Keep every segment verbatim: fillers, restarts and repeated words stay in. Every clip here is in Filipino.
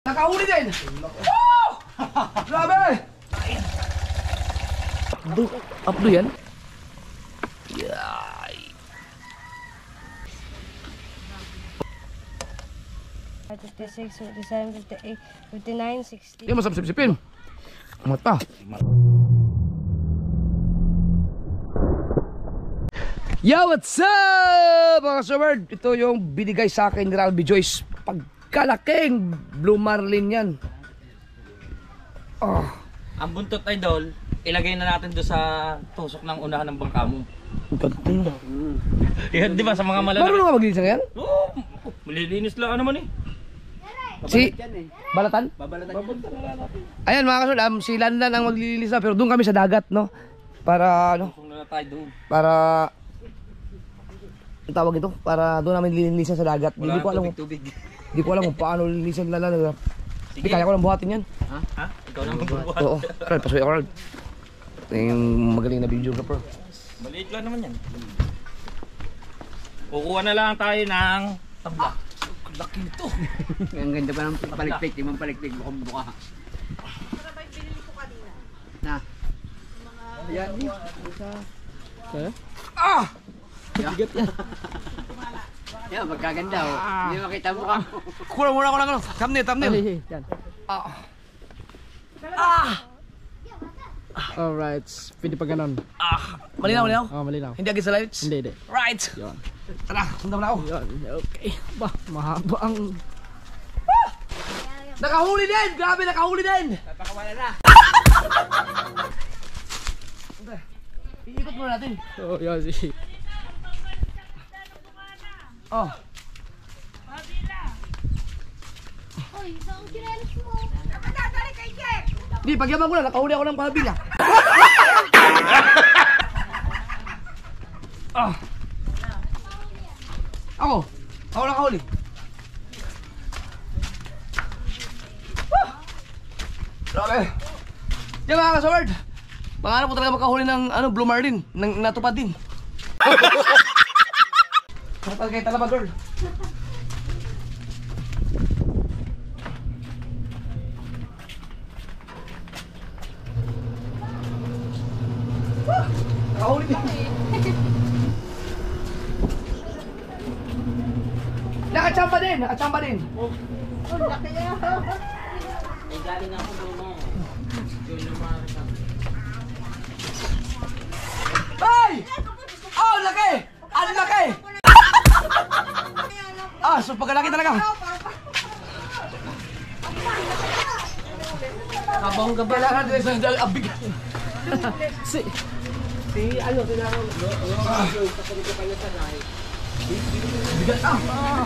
Nakahuli din! Woo! Grabe! Abdo, abdo yan? Yay! fifty-six, fifty-seven, fifty-eight, fifty-nine, sixty. Yan, masapsipsipin. Mata. Yo, what's up mga Sword? Ito yung binigay sa akin ni Ralby Joyce. Pagkalaking Blue Marlin yan. Oh. Ang buntot idol, ilagay na natin doon sa tusok ng unahan ng bangka mo. Pagtinda. Yan, di ba sa mga malalaki? Marunong ka maglinis na yan? Oo, oh, malilinis lang naman eh. Si Balatan? Babalatan. Ayan mga Kasol, um, si Landan ang maglilinis na, pero doon kami sa dagat, no? Para ano? Kung na tayo doon. Para ang tawag ito, para doon namin lilinisan sa dagat. Hindi ko alam kung tubig. Hindi ko alam kung paano lilinisan nila. Hindi kaya ko lang buhatin yan. Ha? Ha? Ikaw naman buhat. Oo. Ral, pasuya ko Ral. Ito yung magaling na videographer. Maliit lang naman yan. Kukuha na lang tayo ng tabla. Laki nito. Ang ganda pa ng palikpik, yung palikpik bukong buka. Para ba binili ko kanina? Na. Ayan. Ah! Bigat yan. Yan, magkaganda oh. Hindi makita mo ka. Kulang muna ko lang ano. Thumbnail, thumbnail. Yan. Ah! Ah! Alright, pwede pa ganon. Ah! Malinaw, malinaw? Oh, malinaw. Hindi agad sa lights? Hindi, hindi. Right! Yan. Tara, sundan mo na ako. Yan, okay. Ba, mahaba ang... Nakahuli din! Grabe, nakahuli din! Papakawala na. Iikot muna natin. Oh, yan si... Oh. Hoy, saan kinelis mo? Napadadali kay Jack! Di, pagyaman ko na, nakahuli ako ng pabila. Ah. Ako. Ako nakahuli. Ah. Grabe. Yan mga kasaward. Pangarap ko talaga makahuli ng ano, Blue Marlin. Nang natupad din. Kapal kay talaba girl. Ah, nakahuli din. Nakachamba din, nakachamba din. Oh, laki niya. Ay, galing ako doon mo. Doon naman. Ay! Oh, laki! Ang laki! Ah, so pagkalaki talaga. Habang gabi. Kailangan din sa dal abig. Si... Si ano, tinawag. Bigat ah.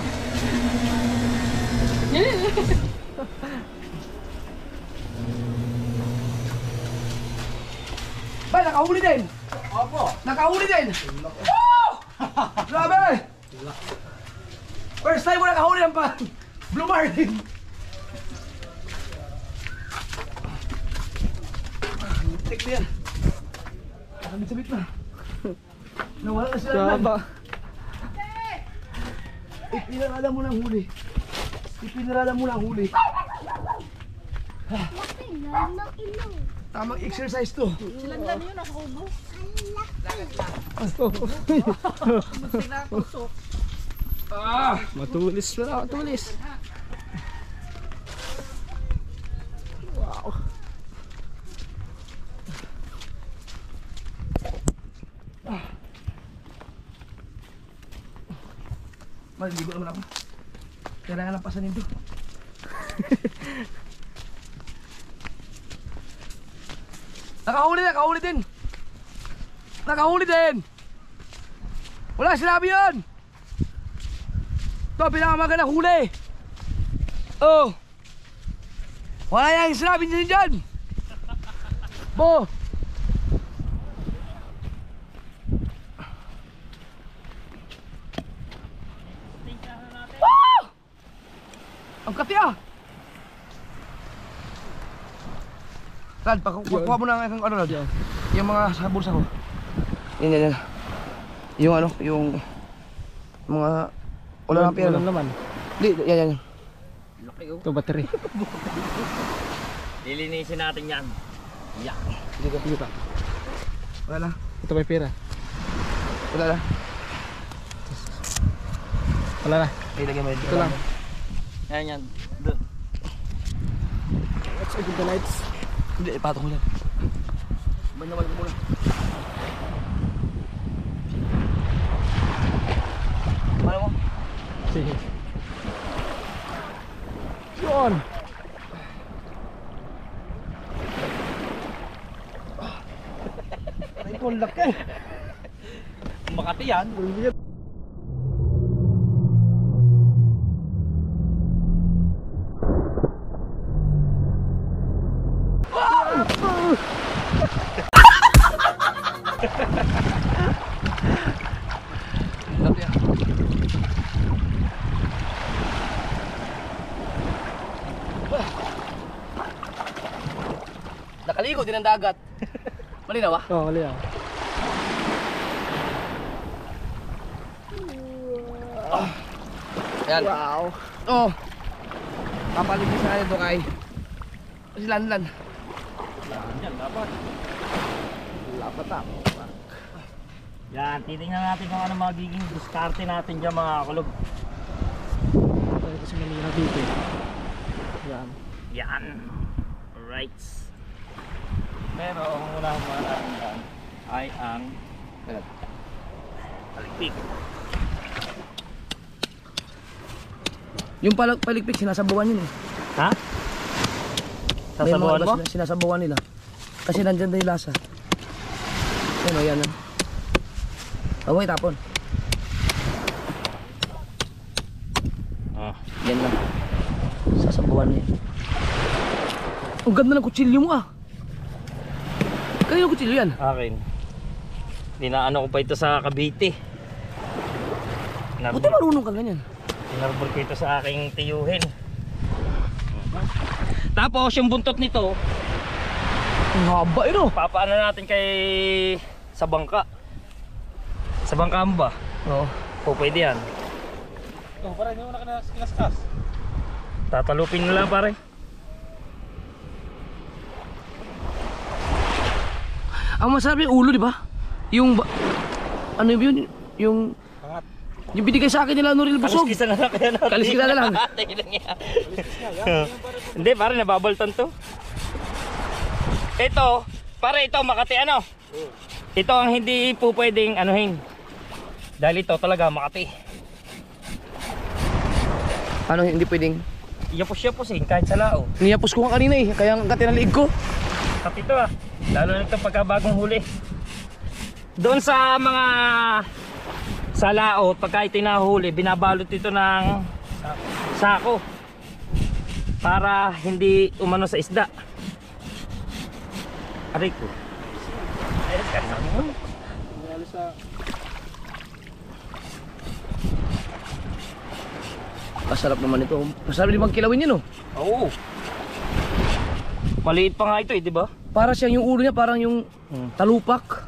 Bay, nakahuli din. Opo. Nakahuli din. Woo! Grabe! First time ko nakahuli ng pa Blue Marlin. Tik na yan. Nakabit-sabit na. Nawala na sila naman. Saba. Ipinarada mo ng huli. Ipinarada mo ng huli. Laki na, laki na. Tamang exercise to. Silandan yun, nasa ubo. Ah! Matulis na, matulis. Wow. Maligo naman ako. Kailangan lang pasanin to. Nakahuli na, nakahuli din. Nakahuli din. Wala sinabi yun. Ito, pinakamagandang huli. Oh. Wala yung sinabi niya dyan. Bo. Woo! Ang kati ah. Rad, pakuha mo na ang ano Rad. Yung mga sa bulsa ko. Yan, yan, yan. Yung ano, yung mga wala nang pera. Walang laman. Hindi, yan, yan. laki oh. Ito, battery. Lilinisin natin yan. Yan. Sige ka, sige ka. Wala na. Ito may pera. Wala na. Wala na. Ay, lagyan mo yun. Ito lang. Yan yan. Doon. Let's open the lights. Hindi, ipatok mo lang. Banyawan ko muna. Ano mo? Sige. Yun. Ay, kung laki. Makati yan. Laki yan. Nakaligo din ang dagat. Malinaw ah? Oh, mali ah. Ayan. Wow. Oh. Papalitis na natin ito kay. Kasi lanlan. Yan, dapat. Lapat ah. Yan, titingnan natin kung ano magiging diskarte natin dyan mga kulog. Ito kasi malinaw dito eh. Yan. Yan. Alright. Pero ang unang mga natin dyan ay ang paligpik. Yung palag paligpik, sinasabuan yun eh. Ha? May mga Sasabuhan iba mo? sina- Sinasabuan nila. Kasi nandyan na yung lasa. Yan o, yan o. Huwag mo itapon. Ah. Yan lang. Sasabuan niya. Ang ganda ng kutsilyo mo ah. Kanino kutsilyo yan? Akin. Dinaano ko pa ito sa Cavite. Buti marunong ka ganyan. Inarbor ko ito sa aking tiyuhin. Tapos yung buntot nito, Ang haba yun oh. papaano natin kay sa bangka. Sa bangka mo ba? Oo. O pwede yan. Oh, parang hindi mo na kinaskas. Tatalupin na lang pare. Ang masarap yung ulo, di ba? Yung ba ano yun? Yung Pangat. yung binigay sa akin nila Noril Busog. Kaliskisan na lang kaya natin. Kaliskisan na lang. Tingnan niya. Hindi pare, nababaltan to. Ito, pare ito Makati ano? Ito ang hindi po pwedeng anuhin. Dahil ito talaga Makati. Ano hindi pwedeng? Yapos-yaposin kahit sa lao. Niyapos ko nga kanina eh, kaya ang kati ng liig ko. At ito ah, lalo na ito pagkabagong huli. Doon sa mga sa laot, pagka ito nahuli, binabalot ito ng sako para hindi umano sa isda. Aray ko. Ayos ka sa mo. Lalo sa... Masarap naman ito. Masarap din magkilawin yun oh. Oo. Maliit pa nga ito eh, di ba? Para siyang yung ulo niya, parang yung Hmm. talupak.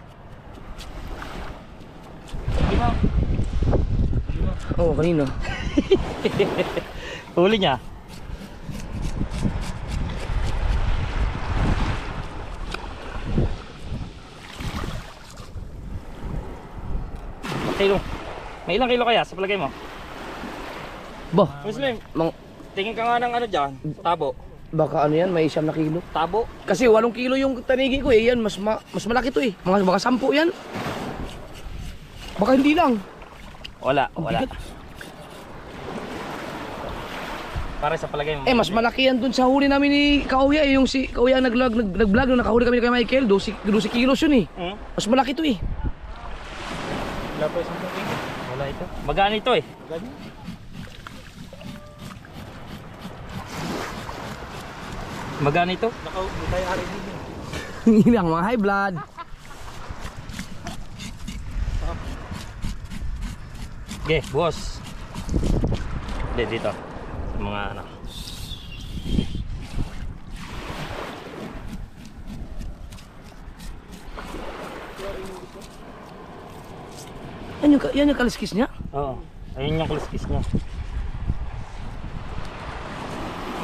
Di ba? Oo, oh, kanina. Huli niya. Kilo. May ilang kilo kaya sa palagay mo? Bah, Muslim, mang, tingin ka nga ng ano dyan, tabo. baka ano yan, may siyam na kilo. Tabo. Kasi walong kilo yung tanigi ko eh, yan, mas, ma, mas malaki to eh. Mga baka sampu yan. Baka hindi lang. Wala, Ang wala. bigat. Para sa palagay mo. Eh, mas malaki yan dun sa huli namin ni Kauya eh. Yung si Kauya ang nag-vlog, nag, nag-vlog nung nakahuli kami kay Michael, twelve kilos yun eh. Hmm? Mas malaki to eh. Wala pa isang tingin. Wala ito. Magano ito eh. Ganyan. Magano ito? Naka-hindi tayo ari din. Hindi ang mga high blood. Okay, boss. Hindi, dito. Sa mga ano. Yan yung, yan yung kaliskis niya. Oo. Ayun yung kaliskis niya.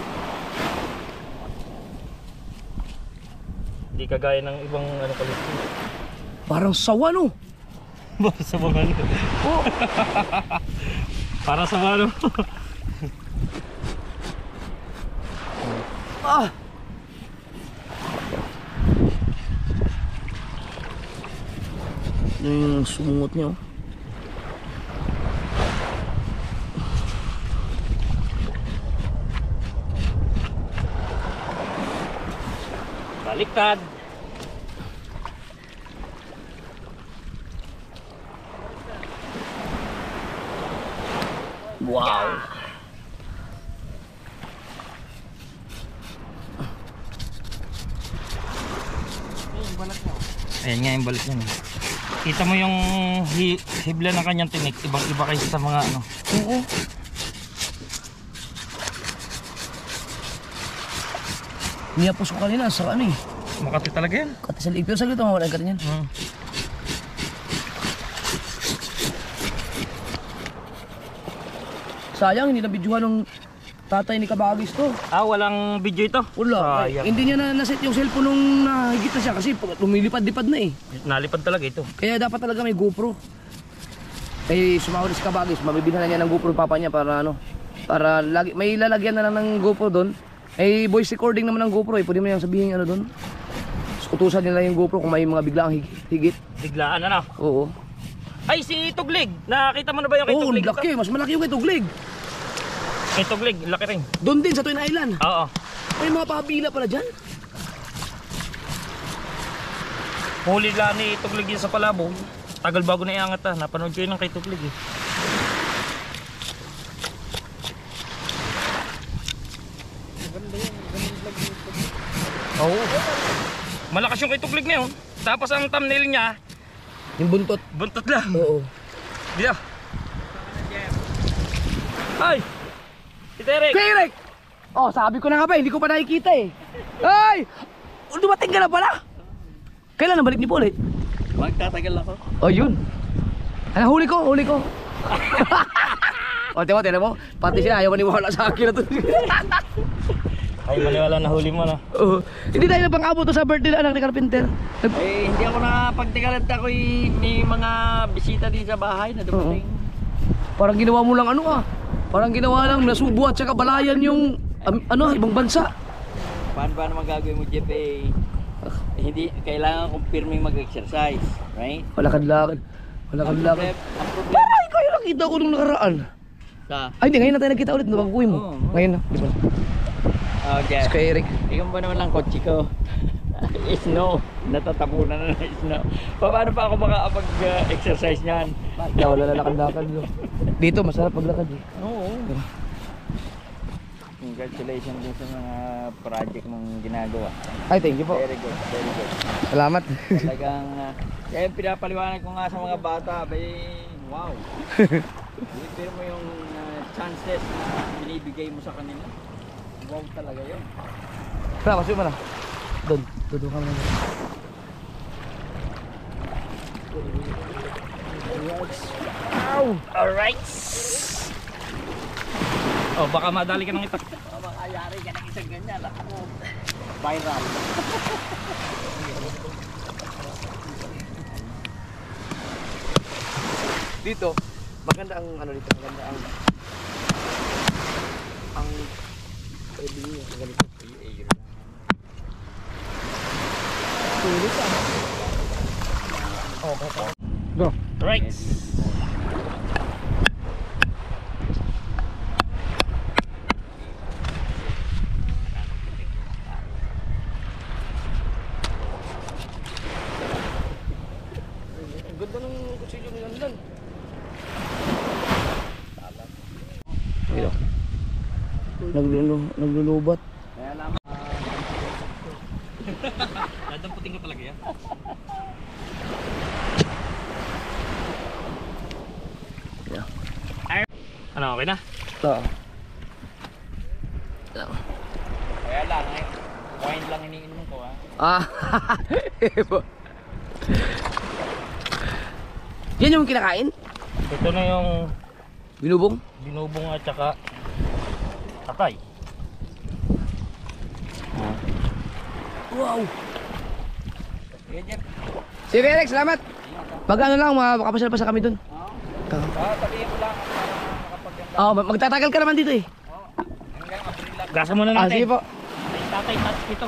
Hindi kagaya ng ibang ano kalito. Parang sawa no. Para sa mga ano. Oh. Para sa mga ano. Ah. Yung sumungot niya oh. Baliktad. Wow. Ayan nga yung balik niya. Kita mo yung hi hibla ng kanyang tinik. Ibang iba kaysa sa mga ano. Oo. Niya po sa kanina sa ano eh. Makati talaga yan. Kati sa liig. Pero saglit mawala ka rin yan. Hmm. Sayang, hindi na videohan ng tatay ni Kabagis to. Ah, walang video ito? Wala. Sayang. Hindi niya na naset yung cellphone nung nahigit na siya kasi pag lumilipad-lipad na eh. Nalipad talaga ito. Kaya dapat talaga may GoPro. Eh, sumahod si Kabagis, mabibilhan na niya ng GoPro papa niya para ano, para lagi, may lalagyan na lang ng GoPro doon. Eh, voice recording naman ng GoPro eh, pwede mo niyang sabihin ano doon. Utusan nila yung GoPro kung may mga biglaang higit. higit. Biglaan na na. Oo. Ay, si Tuglig! Nakakita mo na ba yung kay Oo, Tuglig? laki. Mas malaki yung kay Tuglig. Kay Tuglig, laki rin. Doon din sa Twin Island. Oo. May mga pabila pala dyan. Huli lang ni Tuglig yun sa Palabo. Tagal bago na iangat ah. Napanood ko yun ng kay Tuglig eh. Oo. Malakas yung kay Tuglig na yun. Tapos ang thumbnail niya, Yung buntot. buntot lang. Oo. Dito. Ay! Si Derek! Kuya Eric! Oh, sabi ko na nga ba, hindi ko pa nakikita eh. Ay! Dumating ka na pala! Kailan nabalik ni Paul eh? Magtatagal ako. Oh, yun. Ano, huli ko, huli ko. O, tiba, tiba mo. Pati sila, ayaw maniwala sa akin na to. Ay, maniwala na huli mo na. Oo. Hindi tayo na pang-abot to sa birthday na anak ni Carpenter. Nag- Eh, hindi ako nakapagtagalan. Ako'y may mga bisita din sa bahay na dumating. Parang ginawa mo lang ano ah. Parang ginawa lang nasubo at saka balayan yung um, ano, ibang bansa. Paano ba naman gagawin mo, Jeff? Eh, eh, hindi, kailangan kong pirming mag-exercise. Right? Walakad-lakad. Walakad-lakad. Ang problema Ay, kayo nakita ko nung nakaraan. sa... Ay, hindi, ngayon na tayo nagkita ulit. Nabaguhin mo. Oo. Ngayon na, di ba? Okay. Si Kuya Eric. Ikaw ba naman lang kotse ko? Snow. Natatabunan na ng snow. Paano pa ako makakapag-exercise niyan? Kaya wala na lakad-lakad. no? Dito, masarap paglakad eh. Oo. Congratulations din sa mga project mong ginagawa. Ay, thank you po. Very good, very good. Salamat. Talagang, uh, eh, pinapaliwanag ko nga sa mga bata, bay, wow. Pero mo yung uh, chances na binibigay mo sa kanila. Wow talaga yun. Tara, pasuyo mo na. Doon, doon ka muna. Alright! Oh, baka madali ka ng itak. Oh, makayari ka ng isang ganyan. Ako, viral. Dito, maganda ang ano dito, maganda ang ang pwede niya, ganito. Tulis ah. Okay, okay. Go. Right! Ang ganda ng kutsilyo ni Landan. Dito. Naglulu naglulubat. Kaya lang, Dadamputin ko talaga yan. Yeah. Ano, okay na? Ito. Ito. kaya lang, eh. Wine lang iniinom ko, ha. Ah. Yan yung kinakain? Ito na yung Binubong? binubong at saka atay. Wow. Sige, Jeff. Sige, Rex, salamat. Pag ano lang, makapasyal pa sa kami dun. Ah, sabihin ko lang para makapaganda. Oo, oh, magtatagal ka naman dito eh. Hanggang Abril lang. Gasa muna Ah, natin. sige po. Ay, tatay touch ito.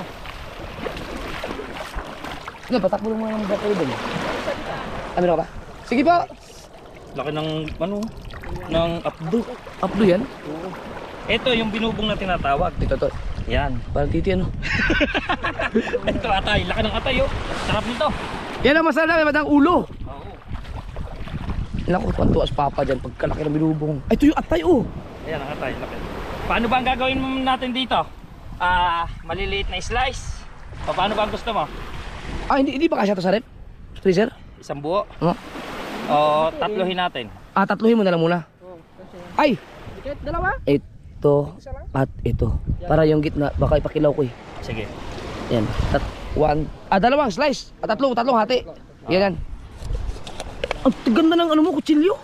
Sige, patakbo lang muna ng battery dun. Ano na ka ba? Sige po. Laki ng ano, ng updo. Updo yan. Ito yung binubong na tinatawag. Ito, to. Yan. Parang titi ano. Ito atay, laki ng atay oh. Sarap nito. Yan ang masarap na madang ulo. Oo. Naku, tuwan-tuwas papa dyan pagkalaki ng binubong. Ay, ito yung atay oh. Ayan ang atay, laki. Paano ba ang gagawin mo natin dito? Ah, maliliit na slice. O paano ba ang gusto mo? Ah, hindi, hindi pa kasya to sa rep? Freezer? Isang buo? Oo. O tatlohin natin? Ah, tatluhin mo na lang muna. Ay! Dalawa? Ito at ito. Para yung gitna, baka ipakilaw ko eh. Sige. Yan. Tat one. Ah, dalawang slice. Ah, tatlong, tatlong hati. Yan yan. Ang ganda ng ano mo, kutsilyo.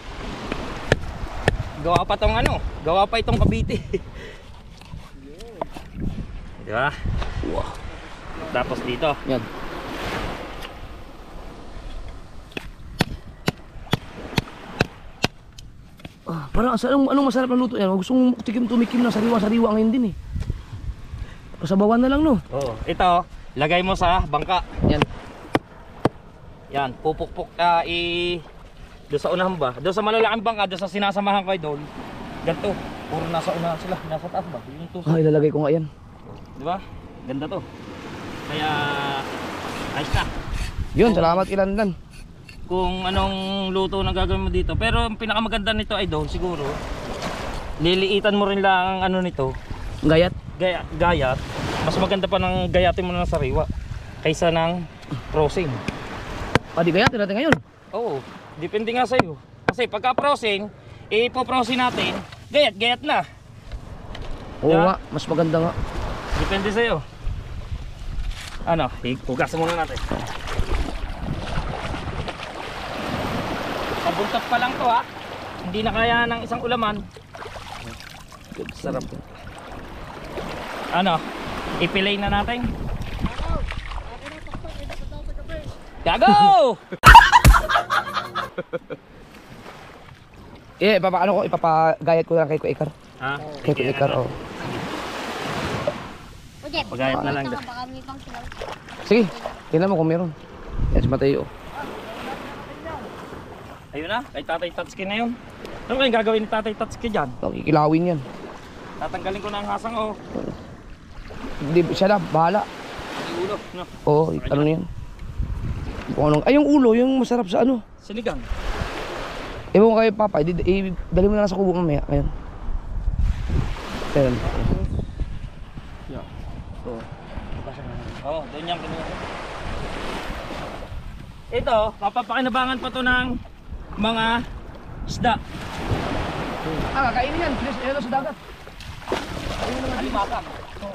Gawa pa tong ano, gawa pa itong Cavite. Di ba? Wow. Tapos dito. Yan. Ah, parang sa anong, anong masarap na luto yan? Gusto mong tikim tumikim na sariwa-sariwa ngayon din eh. Pasabawan na lang no. Oo. Ito, lagay mo sa bangka. Yan. Yan, pupukpuk uh, i doon sa unahan ba? Doon sa malalaking bangka, doon sa sinasamahan ko ay doon. Ganto. Puro nasa unahan sila, nasa taas ba? Yung tusok. Ah, ilalagay ko nga yan. Di ba? Ganda to. Kaya ayos na. Yun, salamat Ilandan. Kung anong luto na gagawin mo dito. Pero ang pinakamaganda nito ay doon siguro. Liliitan mo rin lang ang ano nito. Gayat. Gaya, gayat. Mas maganda pa ng gayatin mo na sariwa kaysa ng frozen. Ah, di gayatin natin ngayon. Oo, depende nga sa'yo. Kasi pagka frozen, ipo-frozen natin, gayat-gayat na. Oo Yeah. nga, mas maganda nga. Depende sa'yo. Ano, hugasan muna natin. Pabuntot pa lang to ha. Hindi na kaya ng isang ulaman. Sarap. Ano, ipilay na natin. Gago! Eh, papaano ko, ipapagayat ko lang kay Kuya Ikar. Ha? Kay Kuya Ikar, oh. O, Jeff. Pagayat na lang. Baka may pang silaw. Sige, tingnan mo kung meron. Yan si Mateo. Ayun na, kay Tatay Tatsuki na yun. Ano kayong gagawin ni Tatay Tatsuki dyan? Kikilawin yan. Tatanggalin ko na ang hasang oh. Hindi, siya na, bahala. Yung ulo, no? Oo, ano na yan. Kung anong, ay yung ulo, yung masarap sa ano. Sinigang. Ewan ko kay Papa, i, i, dali mo na lang sa kubo mamaya. Ayan. Ayan. Oo, oh, doon yung kinuha. Ito, papapakinabangan pa to ng mga isda. Ah, kakainin yan. Please, ayun sa dagat. Ayun naman din. Alimasag.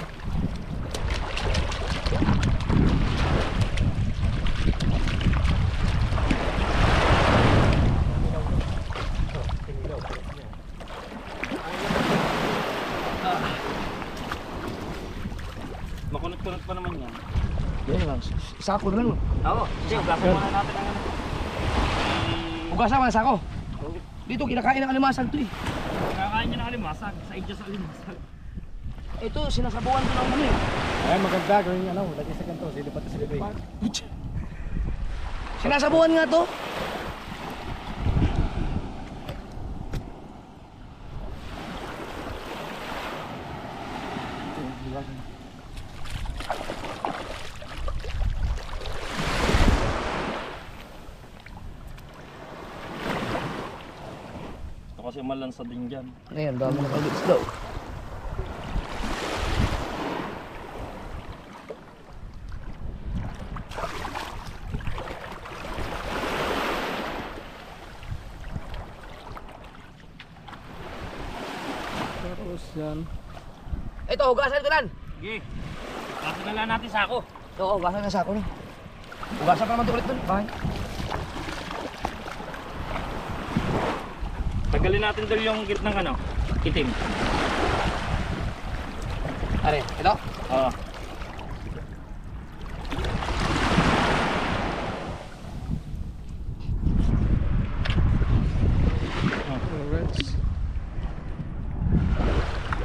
Makunot-kunot pa naman yan. Yan lang. Sako na lang. Oo, sige, ugasan muna natin ang ano. Ugasan mo na sako. Dito, kinakain ng alimasag to eh. Kakain niya ng alimasag, sa idyo sa alimasag. Ito, sinasabuan ko ng ano eh. Ay, maganda. Gawin ano, lagay sa ganito. Silipat na silipin. Sinasabuan nga to. Ito kasi malansa din dyan. Ayan, dami na kalit slow. Tapos yan. Ito, hugasan ko lang. Sige, ugasan na lang natin sa ako. Oo, hugasan na sako na. Hugasan pa naman ito ulit doon. Bahay. Tagalin natin doon yung gitnang ano, itim. Are, ito. Oo.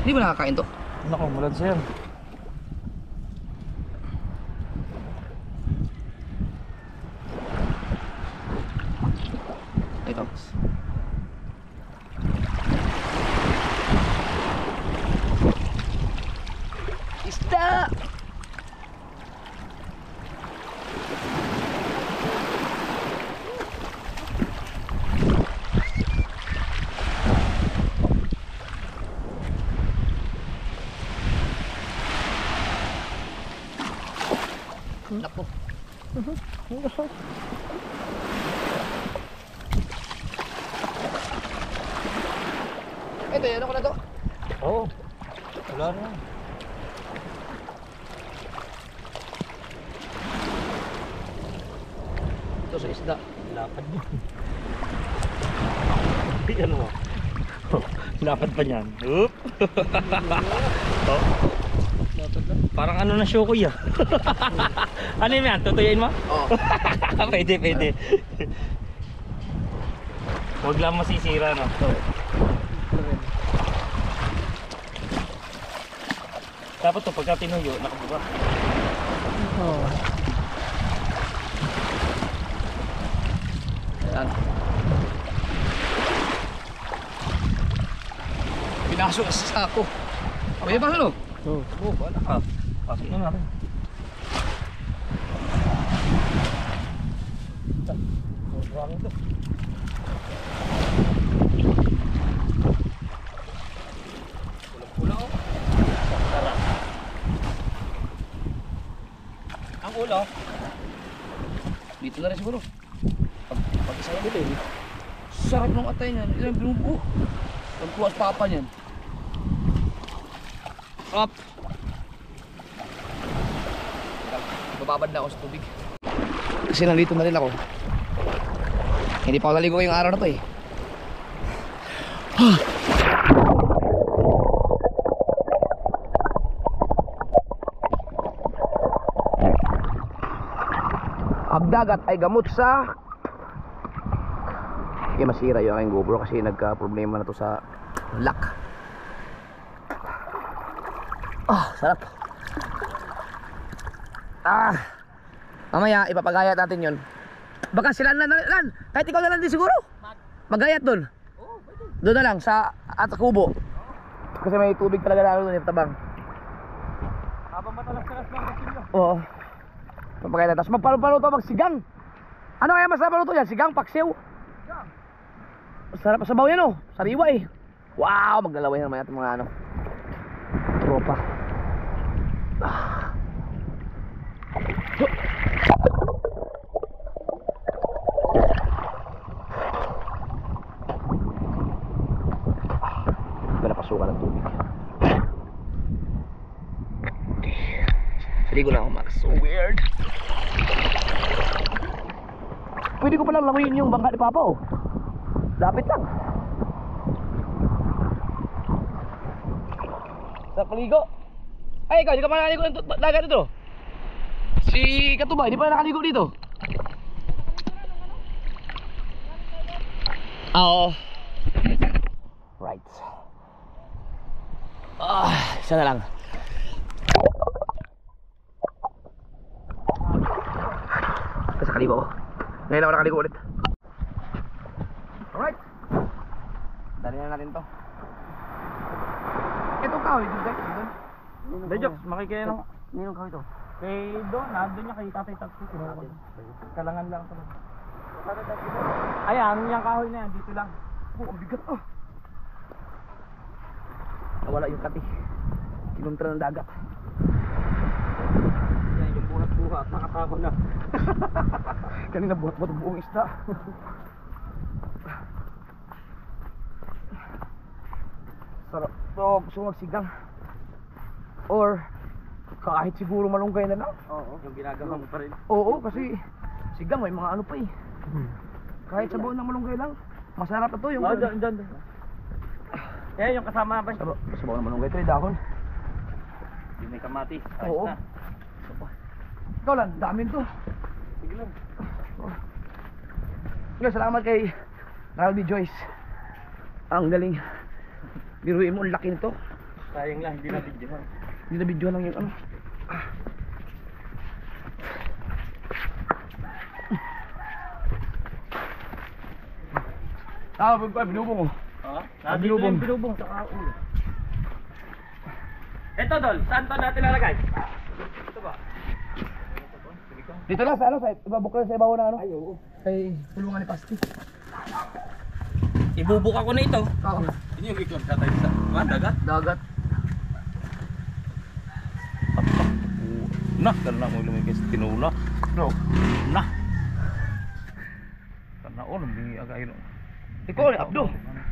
Hindi ba nakakain to? Naku, mulad sir. Ito. Isda! Napo. Ito, ano ko na to? Oo. Wala na. Ito sa isda. Lapad din. Di ano mo. Lapad pa niyan. Oop. Oh. Parang ano na show ko ya. Ano yun yan? Tutuyin mo? Oo. Pwede, pwede. Huwag lang masisira, no? Dapat to pagka tinuyo, nakabuka. Oo. Yan. Pinasok sa sako. May pasok no? Oo. Oo, wala ka. Pasok na natin. Buwangin to. Pulang-pula oh. Sarap. Ang ulo. Dito na rin siguro. Pag, pag isa yung bili. Sarap ng atay niyan. Ilang binubuo. Pagkuwas papa niyan. Up! Bababad na ako sa tubig. Kasi nandito na rin ako. Hindi pa ako naligo yung araw na to eh. Ang dagat ay gamot sa hindi masira yung aking GoPro kasi nagka-problema na to sa lock. Ah, sarap. Ah, mamaya ipapagayat natin yun. Baka sila na lan, kahit ikaw na lang din siguro magayat doon. Doon na lang sa Atakubo. Kasi may tubig talaga na doon yung tabang. Habang matalas-talas lang kasi nyo. Oo. Papagayat. Tapos magpaluto magsigang. Ano kaya masarap paluto yan? Sigang, paksiw. Sarap sa sabaw yan oh. Sariwa eh. Wow, maglalaway naman natin mga ano. Tropa. Ah. Wala pasukan ng tubig. Saligo na ako, Max. So weird. Pwede ko palang languyin yung bangka ni Papa oh. Lapit lang. Sa paligo. Ay, ikaw, hindi ka pa nakaligo ng dagat dito. Si Katuba, hindi pa nakaligo dito. Ah, oo. Right. Ah, isa na lang. Kasi kaligo ko. Ngayon ako nakaligo ulit. Alright. Dali na natin to. Itong kahoy, dito guys. Hindi, Joks, makikaya nung... Ninong kahoy to. Kay doon, nandun niya kay Tatay Tagpo. Kalangan lang talaga. Ayan, yung kahoy na yan, dito lang. Oh, ang bigat ah. Nawala yung kati. Kinuntra ng dagat. Yan, yung buhat-buhat, nakatago na. Kanina buhat-buhat ang buong isda. Sarap. So, gusto mo magsigang. Or, kahit siguro malunggay na lang. Oo, yung ginagawa mo pa rin. Oo, kasi sigang may mga ano pa eh. Kahit sa buong ng malunggay lang. Masarap na to yung... Oo, dyan, dyan. Eh, yung kasama ba? Sa, sa buong ng malunggay, ito yung dahon. Yung may kamatis, ayos Oo. na. Ikaw lang, damin to. Sige lang. Sige, salamat kay Ralby Joyce. Ang galing. Biruin mo, ang laki nito. Sayang lang, hindi na video. Hindi na video lang yung ano. Ah, ah binubong ko. Ha? Ah, Nandito binubong. yung binubong sa ulo. Eto Dol, saan to natin lalagay? Ito ba? Dito lang sa ano, sa ibabok lang sa ibabaw na ano. Ay, oo. Kay pulungan ni Pasti. Ibubuka ko na ito. Oo. Ini yung ikon katay sa dagat. Dagat. Nah, karena mo lumikis tinula. No. Nah. Karena oh lumbi agak ino. Ikaw ni Abdo.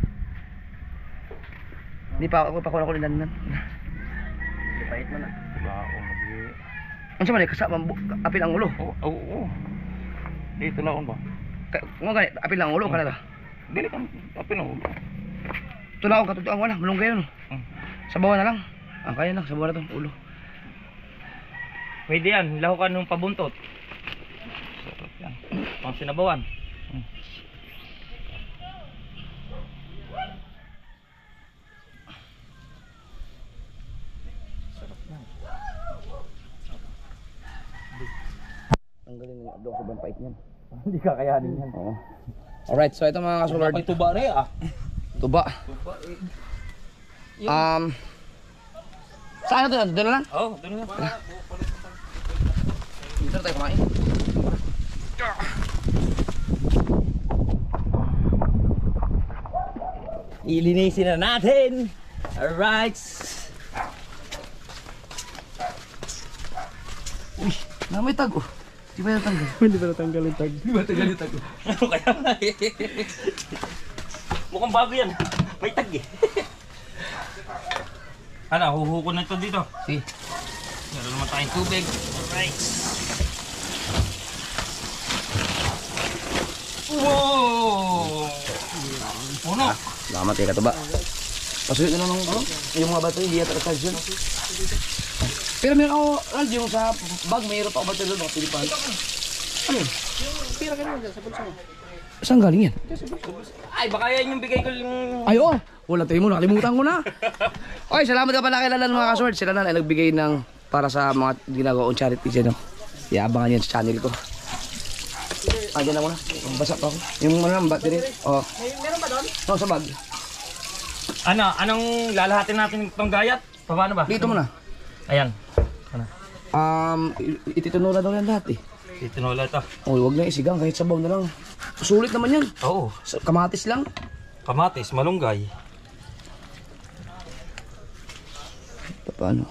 Hindi pa ako pa ko na nilanan. Pahit mo na. Bao lagi. Ano sa man kasama apil ang ulo. Oh, oh, oh. Dito laon ba? Nga gani apil ang ulo kanala. Dili kan tapi no. Tulaw ka tutuan wala, malunggay yun. Hmm. Sa bawah na lang. Ah, kaya lang sa bawah na to ulo. Pwede yan, lahukan ng pabuntot. Sarap yan. Pang sinabawan. Tanggalin niyo Abdo sa pait niyan. Hindi kakayanin yan. Oo. Alright, so ito mga kasulord. Ay tuba na ah. Tuba. Um Saan na to? Doon na lang? Oh, doon na. Dito na tayo kumain. Ilinisin na natin. Alright. Uy, na may tag oh. Di ba natanggal? Hindi pa natanggal yung tag. Di ba natanggal yung tag oh? Ano kaya nga eh? Mukhang bago yan. May tag eh. Ano, huhuko na ito dito. Si. Meron naman tayong tubig. Alright. Wow! Puno. Salamat kay Katuba. Pasulit na lang ano? Yung mga bato hindi yata charge yun. Pero meron ako, Ralph, yung sa bag, mayroon pa ako bato doon, mga pilipan. Ano yun? Pira ka naman dyan sa bulsa mo. Saan galing yan? Ay, baka yan yung bigay ko yung... Ay, oo. Wala tayo mo, nakalimutan ko na. Okay, salamat ka pala kay Lalan mga kasword. Sila na ay nagbigay ng para sa mga ginagawa kong charity dyan. No? Iabangan yan sa channel ko. Ah, dyan na muna. Basa pa ako. Yung mga battery. Oh. Meron ba doon? Oo, sa bag. Ano, anong lalahatin natin itong gayat? Paano ba? Dito muna. Ayan. Ano? Um, ititunura daw yan dati. Itinola ito. Oh, wag na isigang kahit sabaw na lang. Sulit naman yan. Oo. Sa- Kamatis lang. Kamatis, malunggay. Pa- Paano?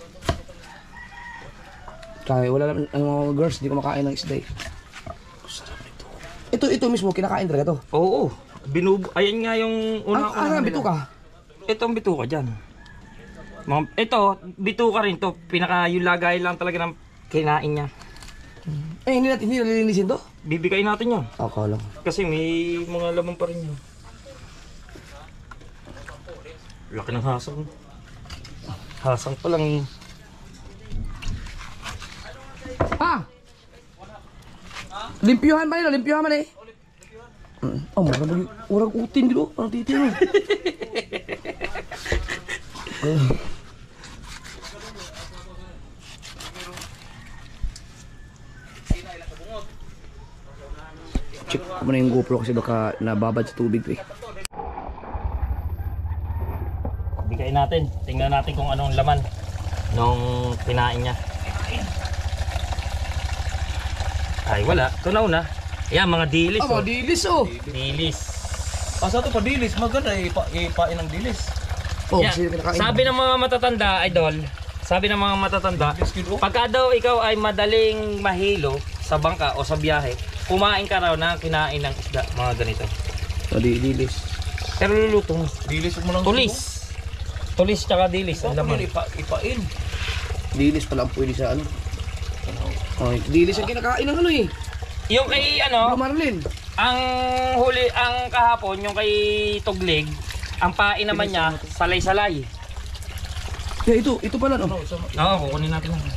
Kaya wala naman ang mga girls, di ko makain ng isda eh. Sarap nito. Ito, ito mismo, kinakain talaga to. Oo. Binub... Ayan nga yung Ang una. ah, bito ka. Ito ang bituka dyan. Mga, ito, bituka rin to. Pinaka yung lagay lang talaga ng kinain niya. Eh, hindi natin, hindi nalilinisin to. Bibigay natin yun. Ako lang. Kasi may mga laman pa rin yun. Laki ng hasang. Hasang pa lang eh. Ah! Limpyuhan ba nila? Limpyuhan ba nila? Mm. Oh, marang bagi, orang utin dito. Orang titin. uh. Check ko muna yung GoPro kasi baka nababad sa tubig to eh. Bigay natin. Tingnan natin kung anong laman nung kinain niya. Ay, wala. Ito na una. Ayan, mga dilis. Ah, oh. dilis oh. Dilis. Asa to pa dilis, maganda ipa ipain ng dilis. Oh, Yan. kasi kinakain. Sabi ng mga matatanda, idol, sabi ng mga matatanda, pagka daw ikaw ay madaling mahilo sa bangka o sa biyahe, kumain ka raw na kinain ng isda, mga ganito. Oh, di dilis. Pero luluto mo. Dilis mo lang. Tulis. Tulis tsaka dilis. Ito Ang laman. ipa ipain. Dilis pala ang pwede sa ano. Oh, dilis ang kinakain ng ano eh. Yung kay ano, Blue Marlin. ang huli, ang kahapon, yung kay Tuglig, ang pain naman niya, salay-salay. Yeah, ito, ito pala no. Oo, kukunin natin lang.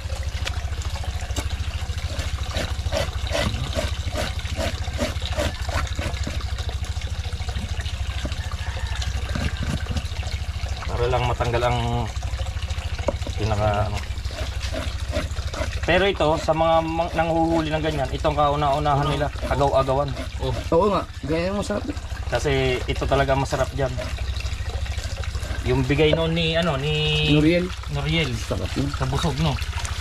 Para lang matanggal ang pinaka ano. Pero ito, sa mga mang- nanghuhuli ng ganyan, itong kauna-unahan nila, agaw-agawan. Oh. Oo nga, ganyan mo sarap. Kasi ito talaga masarap dyan. Yung bigay noon ni, ano, ni Nuriel. Noriel, Sarap yun. sa busog, no?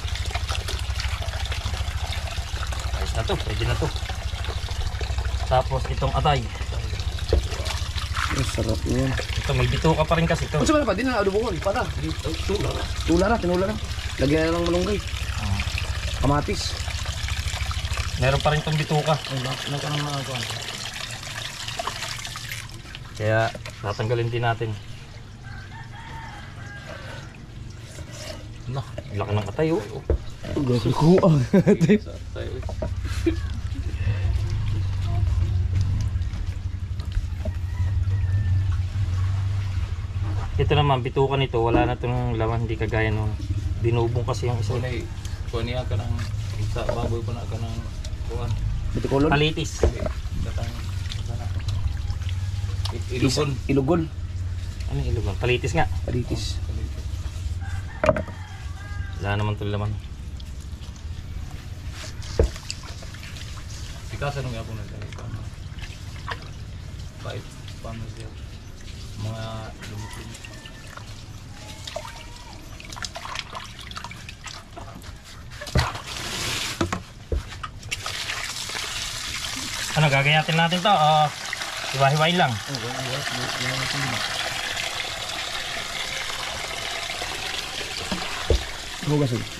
Ayos na to, pwede na to. Tapos itong atay. Ay, sarap yun. Ito, may bituka pa rin kasi ito. Ano sa pa? Di na adobokon. Para. Tula. Tula na, tinula na. Lagyan na ng malunggay. Ah. Kamatis. Meron pa rin itong bituka. Nagkanang mga kuwan. Kaya tatanggalin din natin. Nah, laki ng atay oh. Grabe ko ang Ito naman, bituka nito, wala na itong laman, hindi kagaya nung binubong kasi yung isa. Kunay, kuniya ka ng sa baboy ko na ka ng kuwan. Bitikolon. Palitis. Katang sana. Ilugon. Ilugon. Ano yung ilugan? Palitis nga. Palitis. Wala naman itong laman. Pikasan ng yapon na tayo. Kahit paano siya. Mga lumutin. Ano, gagayatin natin to? O, hiwa-hiwain lang. Hugas yun.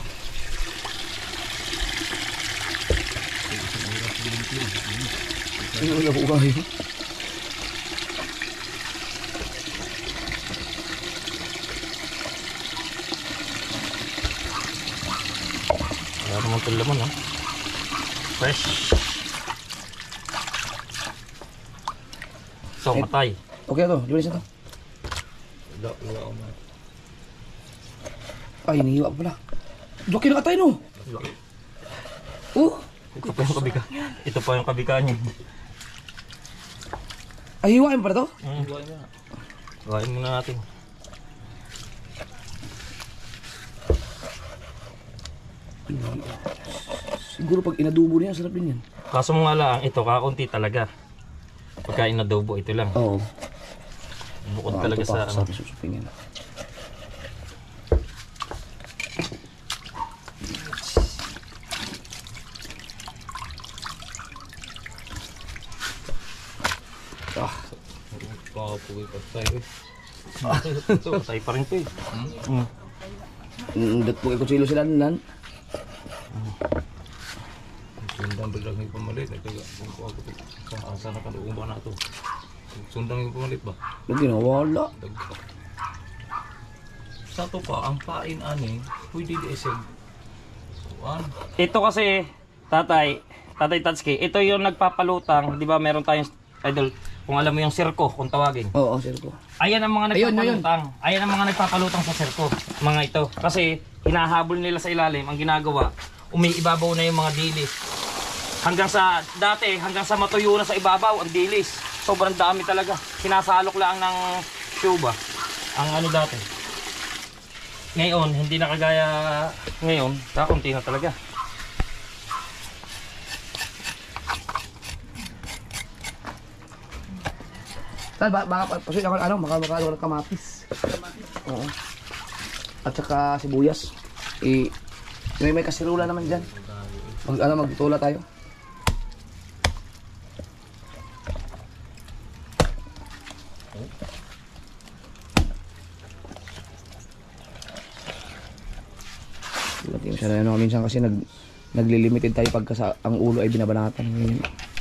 Ano na po kayo? Wala naman itong laman, no? Fresh. So, matay. Okay to, di ba isa to? Wala, wala ako na. Ay, hinihiwa pa pala. Laki na katay no? Oh! Ito pa yung kabika. Ito pa yung kabika niya. Ay, hiwain pa na to? Mm. Hiwain muna natin. Siguro pag inadubo niya, sarap din yan. Kaso mga lang, ito kakunti talaga. Pagka inadobo, ito lang. Oo. Bukod talaga sa ano. Sabi susupin yan. Ah, Kapuwi pa tayo. Ito, patay pa rin ito eh. Mm. ndat po ikot silo sila nan. Sundang bilang yung pamalit. Nagtaga, kung ako ito. Saan na kaluumba na ito. Sundang yung pamalit ba? Lagi na wala. Dagdag. Sa to pa, ang pain ani, pwede di isig. Kuan. Ito kasi, tatay, tatay Tatsuki, ito yung nagpapalutang, di ba meron tayong, idol, kung alam mo yung sirko, kung tawagin. Oo, sir ko. Ayan ang mga Ayun, nagpapalutang. Ayan ang mga nagpapalutang sa sirko, mga ito. Kasi, hinahabol nila sa ilalim, ang ginagawa, umiibabaw na yung mga dilis. Hanggang sa, dati, hanggang sa matuyo na sa ibabaw, ang dilis. Sobrang dami talaga. Sinasalok lang ng tuba. Ang ano dati. Ngayon, hindi na kagaya ngayon, kakunti na talaga. Tal, ba baka pasukin ako ano, baka baka ng kamatis. Oo. At saka sibuyas. Eh may may kasirola naman diyan. Mag ano magtula tayo. Lagi siya na ano minsan kasi nag naglilimited tayo pagka sa ang ulo ay binabanatan ngayon.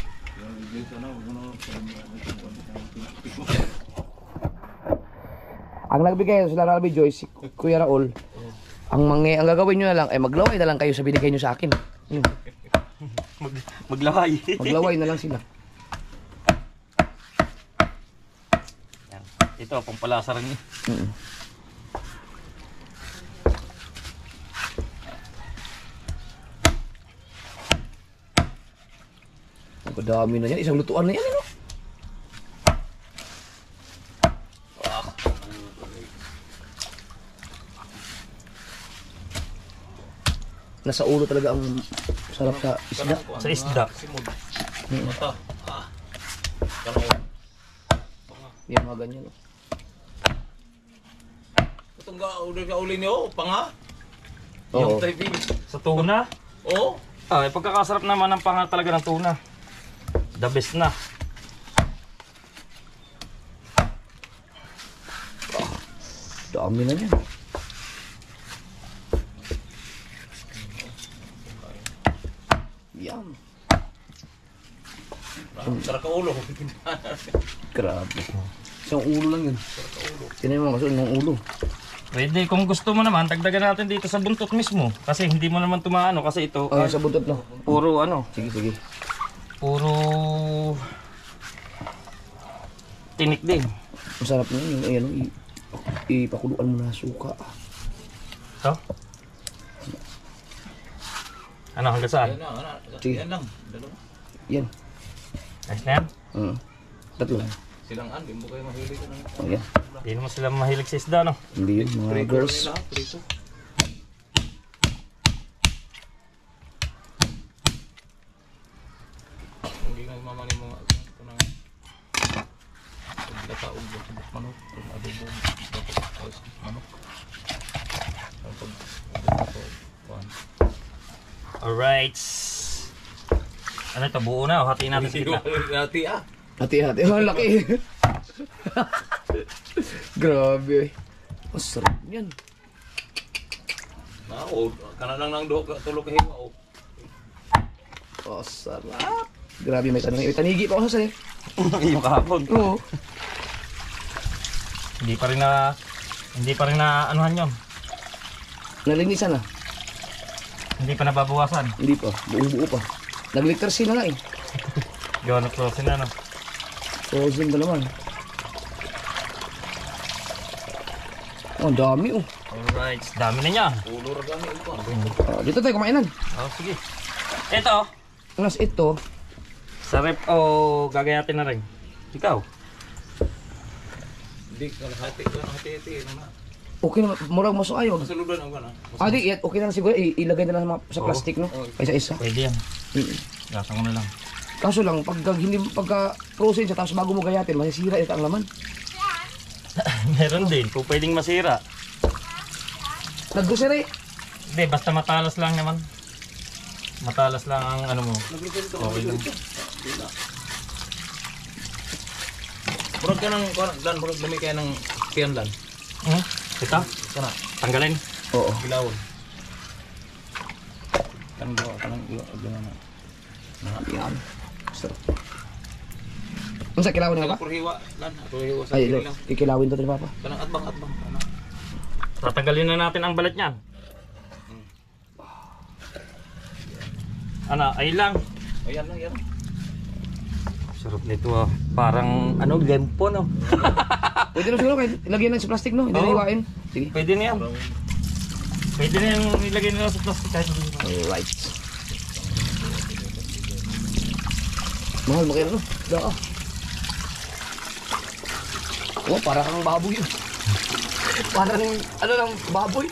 Ang nagbigay sila Rabi Joyce, si Kuya Raul. Ang mangi ang gagawin niyo na lang ay maglaway na lang kayo sa binigay niyo sa akin. Yun. Mag, maglaway. Maglaway na lang sila. Yan. Ito, pampalasa rin. Mm. Ang kadami na yan, isang lutuan na yan, ano? nasa ulo talaga ang sarap sa isda. Sa isda. Hmm. Ito. Ah. Kanang Yan mga ganyan. Oh. Itong uli ka uli niyo, panga. Oo. Yung type eh. Sa tuna. Oo. Ah, eh, pagkakasarap naman ng panga talaga ng tuna. The best na. Dami na yan. Yan. Sarap ka ulo. Grabe. Isang ulo lang yun. Tinan mo kasi ng ulo. Pwede, kung gusto mo naman, dagdagan natin dito sa buntot mismo. Kasi hindi mo naman tumaano kasi ito Oh, ay sa buntot no. puro ano, Sige, sige. puro tinik din. Masarap na yun. Yung ayan, i- ipakuluan mo na suka. So? Ano, hanggang saan? Yan lang, ano, Sige. yan lang. Dalawa. Yan. Ayos na yan? Mm. Tatlo. Silang an, di mo kayo mahilig ka ng Oh, yan. Hindi naman sila mahilig sa isda, no? Hindi yun, mga prito girls. nila, prito. Hindi nga mamali mo ito na pagkataog sa subok manok, pag adobo bakit sa manok. Pag adobo kuan. Alright. Ano ito, buo na o hatiin natin sa gitna? Dati ah. Hati-hati. Oh, laki. Grabe. Masarap yan. Na o kana lang nang do tulog ka hiwa o. Oh, sarap. Grabe, may tanong. May tanigi pa ako sa sa'yo. Yung kahapon. Oo. Hindi pa rin na, hindi pa rin na anuhan yun. Nalinisan na. Hindi pa nababawasan. Hindi pa. Buong-buo pa. Nag-literacy na nga eh. Gawa na frozen na, no? Frozen ba naman? Oh, ang dami oh. Alright, dami na niya. Ulo ra gani ito. Ah, dito tayo kumainan. Oh, sige. Ito, Unas ito. sa rep o gagayatin na rin. Ikaw. Di kana hati ko hati hati na. Okay naman. Murag maso ayo. Masuludan ang kana. Ah, di. Okay na lang siguro. I- ilagay na lang sa, mga- sa Oo. plastic, no? Isa-isa. Pwede yan. Mm. Gasa ko na lang. Kaso lang, pagka, hindi, pagka frozen siya, tapos bago mo gayatin, masisira ito ang laman. Meron din, kung pwedeng masira. Nagdusere. Hindi, basta matalas lang naman. Matalas lang ang ano mo. Okay lang. Murag ka ng kuan dan murag dumi kay ng kiyan dan. Hmm? Ito? Kana Tanggalin. Oo. bilawon. Kanang do kanang iyo ganyan na. Yan. Sarap. Ang sa kilawin nga ba? Ako hiwa lan, ako hiwa sa Ay, kili lo, lang. kikilawin to din, Papa. Kanang atbang atbang kana. Tatanggalin na natin ang balat niyan. Ano, ay lang. Ayan lang yan. Sarap nito ah. Parang ano, lempo no. Pwede na siguro, kahit ilagyan lang sa plastic, no? Hindi na Oo. hiwain. Sige. Pwede na yan. Pwede na yung ilagay nila sa plastic kahit hindi. Alright. Mahal mo kayo, no? Daa. Oh, para kang baboy. Parang, ano lang, baboy.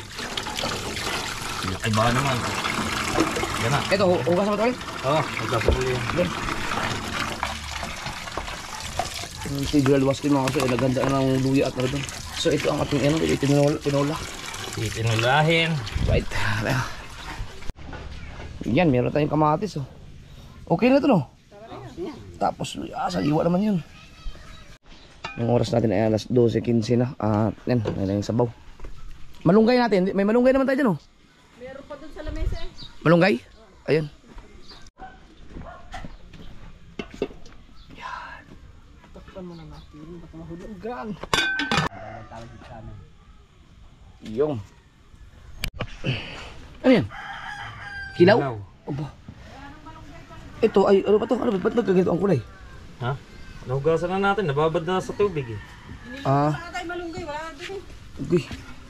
Ay baka naman. Yan na. Ito, hu- hugas mo ito ulit. Oo, magkasabuli yan. Doon. Yung tigral was din mga kasi, ilaganda na ng luya at ano doon. So ito ang ating ano, ito tinola. tinola. Itinulahin. Right. Yan, meron tayong kamatis, oh. Okay na ito, no? Tapos, ah, sa iwa naman yun. Ang oras natin ay alas dose fifteen na. Ah, yan, yan yung sabaw. Malunggay natin. May malunggay naman tayo dyan, oh. Meron pa dun sa lamesa eh. Malunggay? Ayun. Yan. Takpan mo na natin. Baka mahulugan. Yung. Ano yan? Kilaw? Oba. Ito ay, ano ba to? Ano ba? Ba't nagkaganito ang kulay? Ha? Nahugasan na natin, nababad na sa tubig eh. Ah, Saan tayo malunggay? Wala dun eh. okay.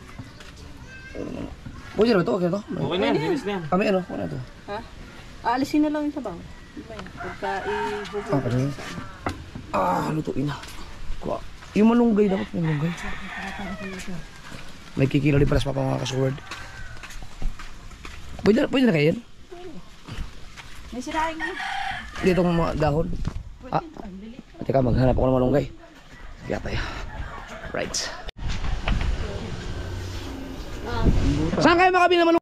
Pwede na ba ito? Okay na ito? Okay na yan, bilis na yan. Kami ano? Ano ito? Ha? Aalisin na lang yung sabaw. Diba yun? Pagka i-hubo. Ah, ano yun? Ah, lutuin na. Kuha. Yung malunggay dapat may malunggay. May kikilo din pala sa papa mga kasword. Pwede, pwede na kayo yan? May sirain nga. Dito ang mga dahon. Ah, teka, maghanap ako ng malunggay. Kaya tayo. Right. Saan kayo makabili ng malunggay?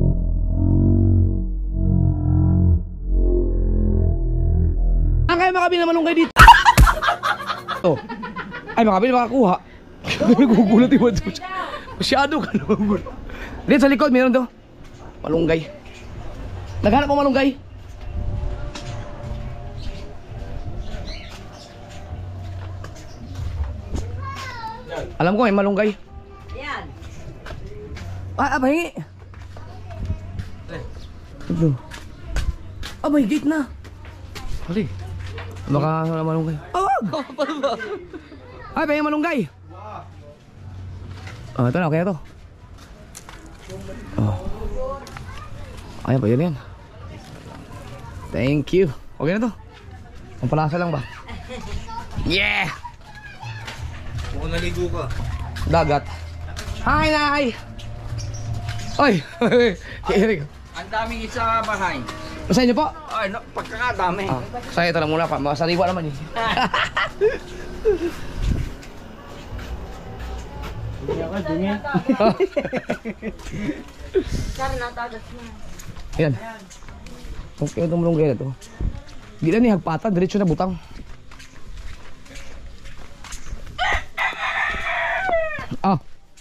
Saan kayo makabili ng malunggay dito? Oh. Ay, makabili, makakuha. Gugulat yung mads. Masyado ka naman. Dito sa likod, meron to. Malunggay. Naghanap mo malunggay? Alam ko, may malunggay. Ayan. Ah, ah, pahingi. Ito. Ah, may gate na. Hali. Baka malunggay. Awag! Ay, pahingi malunggay. Oh, ito na, okay na to. Oh. Ayan pa, yun yan. Thank you. Okay na to. Pampalasa lang ba? Yeah! Mukhang naligo ka. Dagat. Hi, Nay! Oy! Kirig. Ang daming isa bahay. Sa inyo po? Ay, no, pagkakadami. Ah, sa ito lang muna pa. Mga sariwa naman eh. Sar, natagas na. Ayan. Okay, itong malunggay na to. Di na ni hagpatan, diretso na butang. Ah.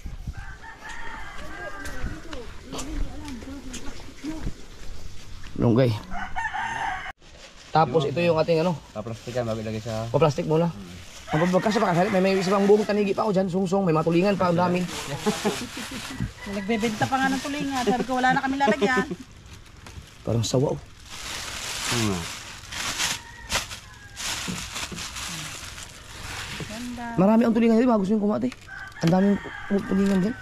Malunggay. Tapos ito yung ating ano, Paplastikan bago ilagay sa... pa-plastic muna. Ang pagkasa pa kasi may may isa pang buong tanigi pa ako dyan, sungsong, may matulingan pa, ang dami. Nagbebenta pa nga ng tulingan. Sabi ko wala na kami lalagyan. Parang sawa oh. Hmm. Marami ang tulingan dyan, gusto yung kumate. Ang daming tulingan dyan.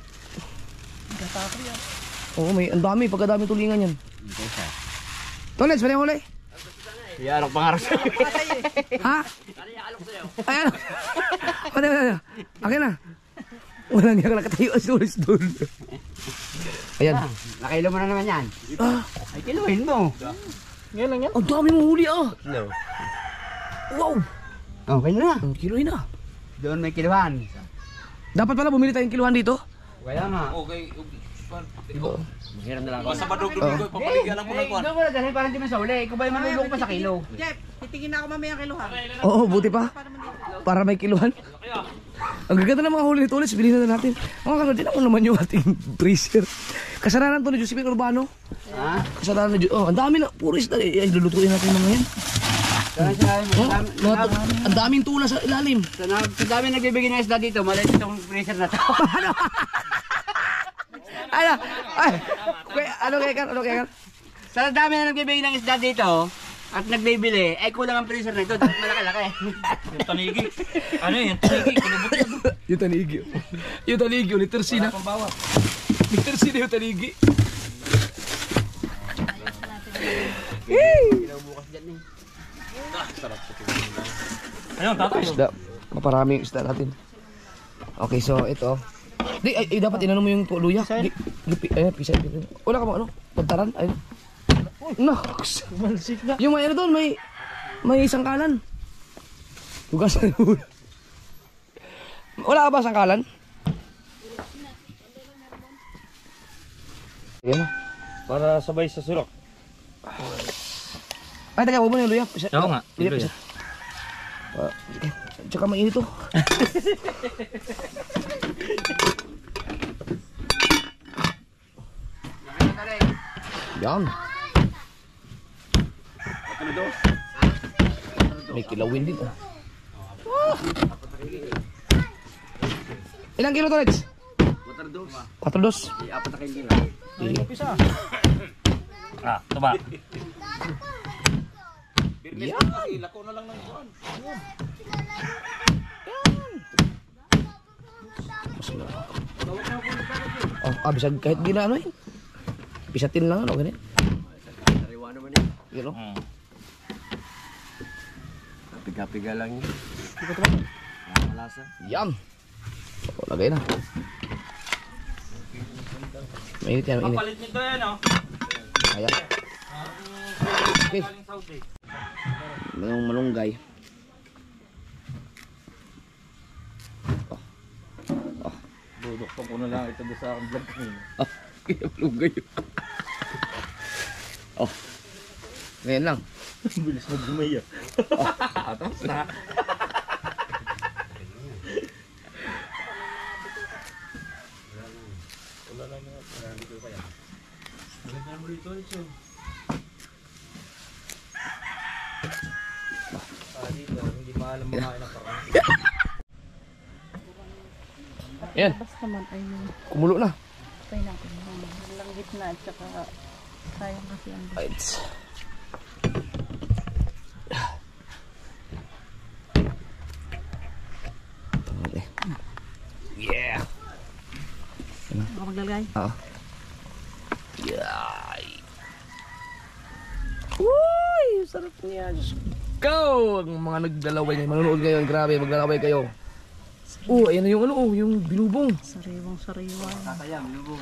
Oo, may ang dami, pagkadami tulingan yan. Tolets, pwede huli? Iyalok pangarap sa'yo. Ha? Ayan. Pwede, pwede. Akin na. Wala niya ka nakatayo ang tulis doon. Ayan. Nakilo mo na naman yan. Ah, Ay, kiluhin mo. Ngayon lang yan. ang dami mong huli ah. Hello. Wow. Okay na. Ang kiloy na. Doon may kiluhan. Dapat pala bumili tayong kiluhan dito. Kaya nga. Oo. Maghiram na lang ako. Oo. Papaligyan mo lang ko. Doon mo na dahil parang di man sa uli. Ikaw ba yung manulong pa sa kilo? Jeff, titingin na ako mamaya ang kiluhan. Oo, buti pa. Para may kiluhan. Ang gaganda ng mga huli nito ulit, bilhin na natin. Mga kalod, din ako naman yung ating freezer. Kasalanan to ni Josephine Urbano. Ha? Kasalanan na, oh, ang dami na, puro isda. Eh, ay, lulutuin natin mga yan. Sana sinabi mo. Oh, mga tu- ang daming tuna sa ilalim. Sana, sa dami nagbibigay ng isda dito, maliit itong freezer na to. Ano? Ay, kaya, ano kaya kan? Ano kaya kan? Sa dami na nagbibigay ng isda dito, at nagbibili, ay kulang ang freezer na ito. Malaki-laki. Yung tanigi. Ano yun? Tanigi. Kulubot yun. Yung tanigi. Yung tanigi, liter C na. Liter C na yung tanigi. Ayun, tatay. Isda. Maparami yung isda natin. Okay, so ito. Di, ay, ay dapat inano mo yung luya. Di, di, ay, pisa. Wala ka mo ano? Pagtaran? Ayun. No. Malsik na. Yung may ano doon, may may sangkalan. Bukas na yun. Wala ka ba sangkalan? Yan. Para sabay sa sulok. Ay, taga, huwag mo na yung luya. Pisa, Oo nga, luya, luya. pisa. Ah, sige. Tsaka mainit to. Yan. May kilawin din ah. Ilang kilo to, Reds? Quatro dos. Apat na kayo Ah, ito ba? Yan. Oh, ah, bisag kahit di na ano eh. Pisatin lang ano, ganyan. Sariwa naman eh. Gino. Hmm. Piga-piga lang yun. Malasa. Yan. O, lagay na. Mainit yan, mainit. Kapalit nito yan, oh. Ayan. Okay. Manong malunggay. Oh. Oh. Duduktok ko na lang ito doon sa aking vlog kanina. Ah, kaya malunggay. Oh. Ngayon lang. Bilis na gumaya. Oh. Tapos na. Ayan. Basta naman ay Kumulo na. patay na ako. Walang gitna at saka sayang kasi ang Right. Okay. Yeah. baka maglalagay. Oo. Yay. Uy, sarap niya. Diyos ko. Ang mga naglalaway ngayon, manonood ngayon, grabe, maglalaway kayo. Oh, ayan na yung ano, oh, yung binubong. Sariwang sariwa. Kakayam, lubong.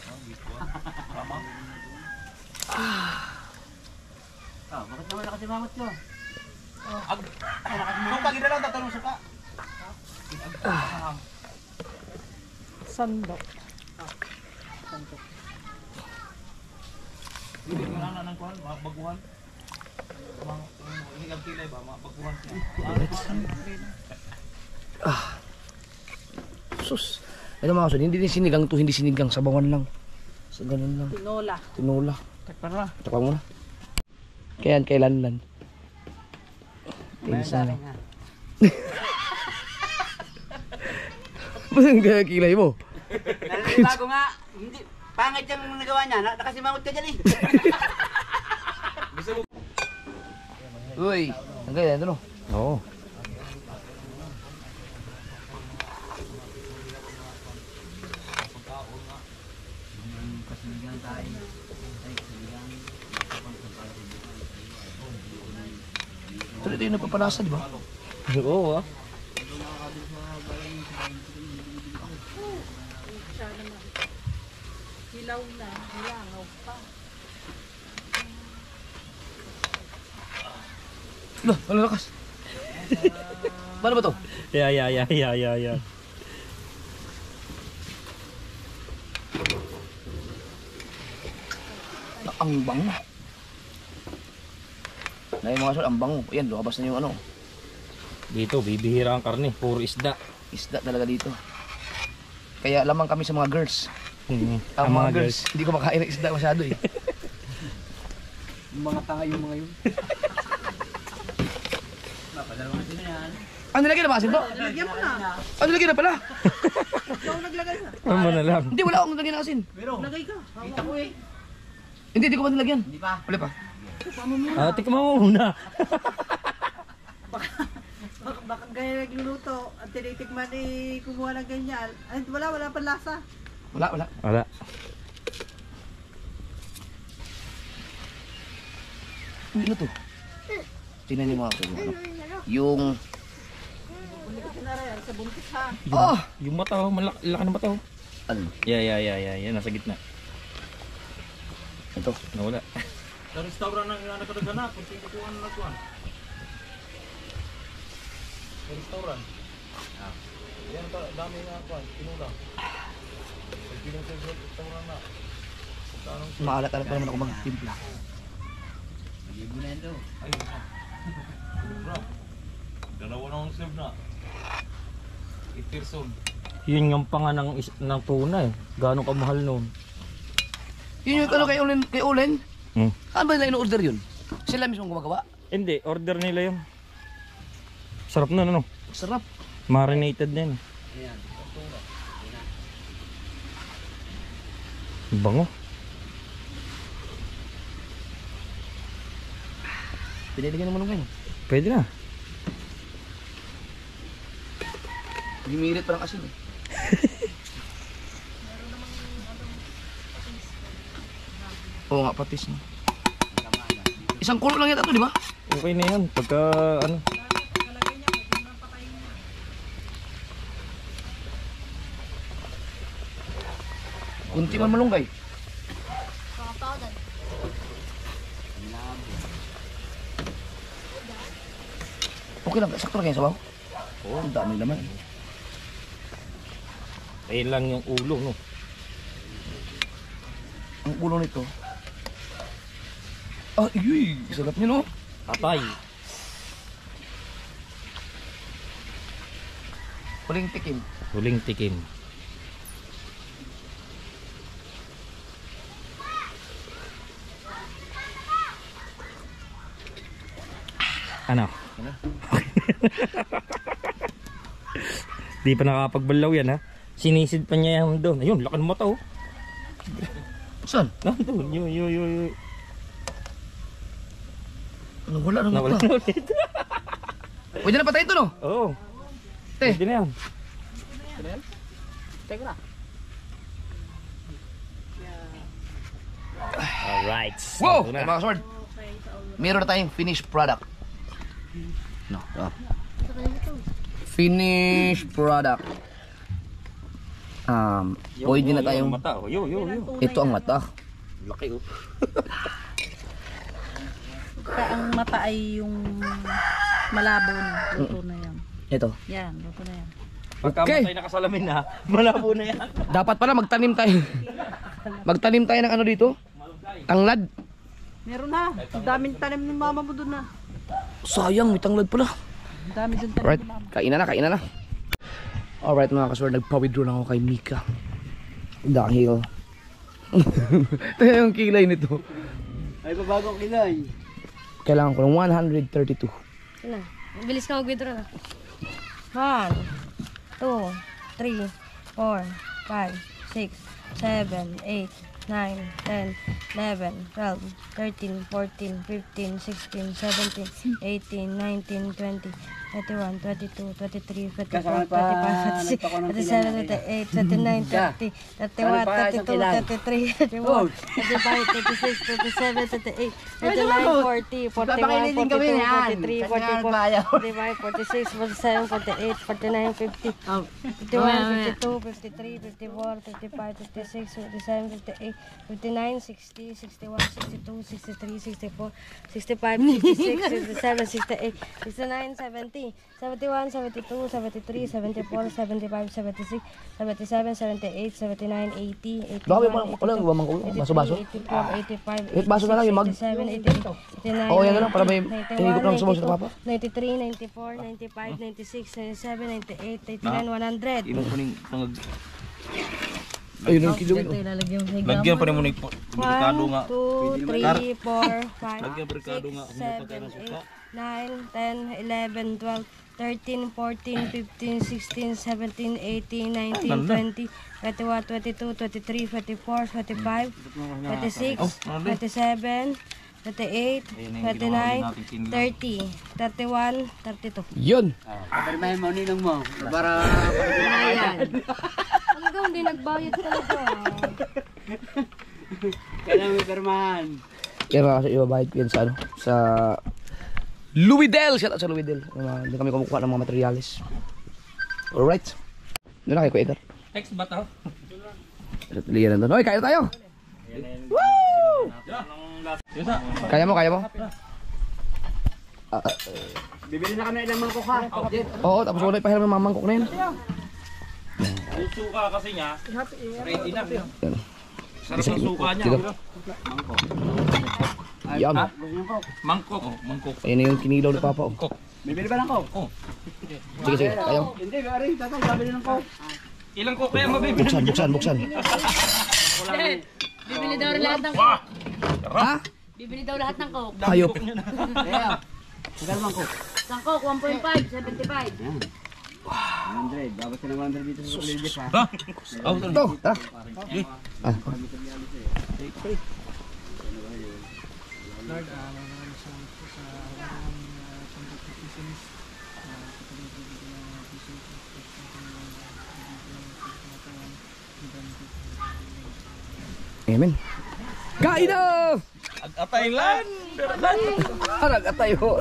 Ah, bakit naman nakasimangot ko? Oh, ag... Kung pagina lang tatanong sa ka. Sandok. Hindi mo na nang kuhan, mga baguhan. Mga inilang kilay ba, mga baguhan siya. Sus. Ano mga kasun, hindi din sinigang to, hindi sinigang, sabawan lang. So, ganun lang. Tinola. Tinola. Takpan na. Takpan mo na. Kaya kailan lan. Pinsa na. Ba't ang kaya kilay mo? Bago nga, hindi, pangit yung nagawa niya, na- nakasimangot ka dyan eh. Uy, ang kaya ito no? Oo. Ito ito yung nagpapalasa, di ba? Oo ah. Hilaw na. Hilangaw pa. Lah, ano lakas? Paano ba to? Yeah, yeah, yeah, yeah, yeah, yeah. Ang bango. Na yung mga sol, ang bango. Ayan, lumabas na yung ano. Dito, bibihira ang karne. Puro isda. Isda talaga dito. Kaya lamang kami sa mga girls. Mm, Ang, mga, girls, hindi ko makain ng isda masyado eh. Yung mga tanga yung mga yun. Ano nilagyan na ba asin to? Lagyan mo na. Ano nilagyan na pala? Ikaw naglagay na. Ano mo na lang. Hindi, wala akong nilagyan ng asin. Lagay ka. Kita ko eh. Hindi, hindi ko pa nilagyan. Hindi pa. Wala pa. Ah, tikman mo muna. Baka, baka gaya nagluluto at tinitikman eh kumuha ng ganyan. Ay, wala, wala pa lasa. Wala, wala. Wala. Ano to? Tingnan niyo mga kapatid. Ano? Yung... Hindi ko tinaray, sa buntis ha. Oh! Yung mata, oh, malaki laki ng mata. Oh. Ano? Yeah, yeah, yeah, yeah, yeah, nasa gitna. Ito. Nawala. Sa restaurant na nga nakadagana, kung tingin ko ano na kuhan. Sa restaurant. Ah. Yan ka, dami nga kuhan, tinula. Pag pinag-serve sa restaurant na. Tanong Maalat-alat pa naman ako magtimpla. Libo na yan daw. Ay, bro. Dalawa na akong serve na. eight years old. Yun yung panga ng, is- ng tuna eh. Gano'ng kamahal noon. Yun yung ano kay Ulen, kay Ulen? Hmm. Saan ba nila in-order yun? Sila mismo gumagawa? Hindi, order nila yung. Sarap na, ano? Sarap. Marinated na yun. Bango. Piniligyan naman ng ganyan. Pwede na. Gimirit pa ng asin eh. Oo nga, patis na. Isang kulo lang yata ito, di ba? Okay na yan. Pagka ano. Kunti man malunggay. Mga powder. Okay lang, sakto lang yung sabaw. Oo, ang dami naman. Ayun lang yung ulo, no? Ang ulo nito. Ah, iyuy, sarap niya, no? Atay. Huling tikim. Huling tikim. Ano? Di pa nakakapagbalaw yan, ha? Sinisid pa niya yan doon. Ayun, laki ng mata, oh. Saan? Nandun, yun, yun, yun, yun. Nawala na Nawala mata. na ulit. Pwede na patay ito, no? Oo. Te. Pwede na yan. Alright. Wow! Ito na. Mga sword. Meron na tayong finished product. No, up. Finished product. Um, pwede na tayong... Mata, oh. Yo, yo, yo. Ito ang mata. Laki, oh. Kaya ang mata ay yung malabo na. Luto na yan. Ito. Yan, luto na yan. Pagka Okay. matay nakasalamin na, malabo na yan. Dapat pala magtanim tayo. Magtanim tayo ng ano dito? Tanglad. Meron na. Ang daming tanim ng mama mo doon na. Sayang, may tanglad pala. Ang dami doon tanim Alright, ng mama. kainan na, kainan na. Alright mga kasword, nagpa-withdraw na ako kay Mika. Dahil... Ito yung kilay nito. Ay, babagong kilay. Kailangan ko ng one hundred thirty-two. Ano? Bilis ka mag-withdraw na. One, two, three, four, five, six, seven, eight, nine, ten, eleven, twelve, thirteen, fourteen, fifteen, sixteen, seventeen, eighteen, nineteen, twenty, twenty-one, twenty-two, twenty-three, twenty-four, Kasama pa, twenty-five, nagpako ng twenty-seven, kilay. twenty-eight, twenty-nine, thirty, thirty-one, Kasama pa, isang thirty-two, kilay. thirty-three, thirty-four, thirty-five, thirty-six, thirty-seven, thirty-eight, thirty-nine, forty, forty-one, Papakilin din kami forty-two, yan. forty-three, Kasi nga forty-four, bayaw. forty-five, forty-six, forty-seven, forty-eight, forty-nine, fifty, fifty-one, fifty-two, fifty-three, fifty-four, fifty-five, fifty-six, fifty-seven, fifty-eight, fifty-nine, sixty, sixty-one, sixty-two, sixty-three, sixty-four, sixty-five, sixty-six, sixty-seven, sixty-eight, sixty-nine, seventy, seventy-one, seventy-two, seventy-three, seventy-four, seventy-five, seventy-six, seventy-seven, seventy-eight, seventy-nine, eighty, Dami eighty-one, pa lang, wala mang kulo, baso-baso. eighty-four, eighty-five, Eh, baso na lang yung mag. eighty-seven, eighty-eight, eighty-nine, Oo, yan na lang, para may ninety-one, tinigop lang sa mga papa. ninety-three, ninety-four, ninety-five, ninety-six, ninety-seven, ninety-eight, ninety-nine, one hundred. Ilong ko ning pangag... Ayun yung kilo. Ito ilalagyan mo sa Lagyan pa rin mo ng merkado nga. one, two, three, four, five, Lagyan merkado six, nga. seven, eight, nine, ten, eleven, twelve, thirteen, fourteen, fifteen, sixteen, seventeen, eighteen, nineteen, twenty, twenty-one, twenty-two, twenty-three, twenty-four, twenty-five, twenty-six, twenty-seven, twenty-eight, twenty-nine, thirty, thirty-one, thirty-two. Yun. Kapirmahin mo, ninong mo. Para... Ayan. Talagang hindi nagbayad talaga. Kailangan may pirmahan. Kaya kasi ibabayad ko yan sa ano, sa Louisdel. Shout out sa Louisdel. Hindi kami kumukuha ng mga materialis. Alright. Doon na kayo, Kuya Edgar. Next ba to? Liyan na doon. Hoy, kaya na tayo. Woo! Kaya mo, kaya mo? Ah, ah, Bibili na kami ng ilang mangkok ha. oo, tapos wala ipahiram ng mamangkok na yun. Yung suka kasi niya, ready na. Yan. Sarap ng suka niya. Dito. Yum. Mangkok. Oh, mangkok. Ayun na yung kinilaw ni Papa. Oh. Bibili ba ng coke? Oh. Sige, sige. Kaya mo. Hindi, gari. Tatang, babili ng coke. Ilang coke kaya mabibili? Buksan, buksan, buksan. Bibili daw lahat ng Ha? Bibili daw lahat ng coke. Hayop. Kaya, magkano mangkok? Isang coke, one point five, seventy-five. one hundred. Babas ka ng one hundred dito sa Lilip ha. Ito, tara. Ah. Amen. Kain na! Atay lan! Ah, nag-atay ho.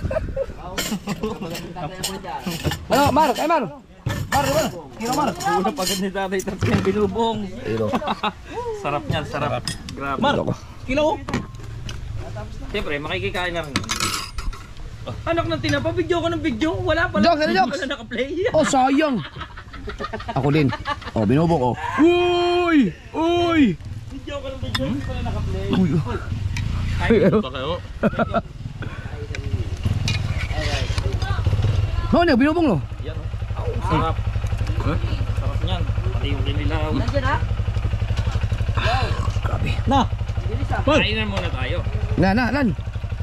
Ano, Mar? Kay Mar? Mar, Mar? Kino, Mar? Una pagod ni tatay tapos yung binubong. Ito. Sarap niyan, sarap. Grabe. Mar, Kilo. Siyempre, makikikain na rin. Anak ng tinapa, video ko ng video. Wala pala. Jokes, ano jokes? Wala naka-play. Oh, sayang. Ako din. Oh, binubong ko. Uy! Uy! Video ko ng video. Hindi pala naka-play. Uy! Ay, ba kayo? Ano niya, binubong no? Yan o. Sarap. Sarap niyan. Pati yung kinilaw. Grabe. Na! Kainan muna tayo. Na, na, nan.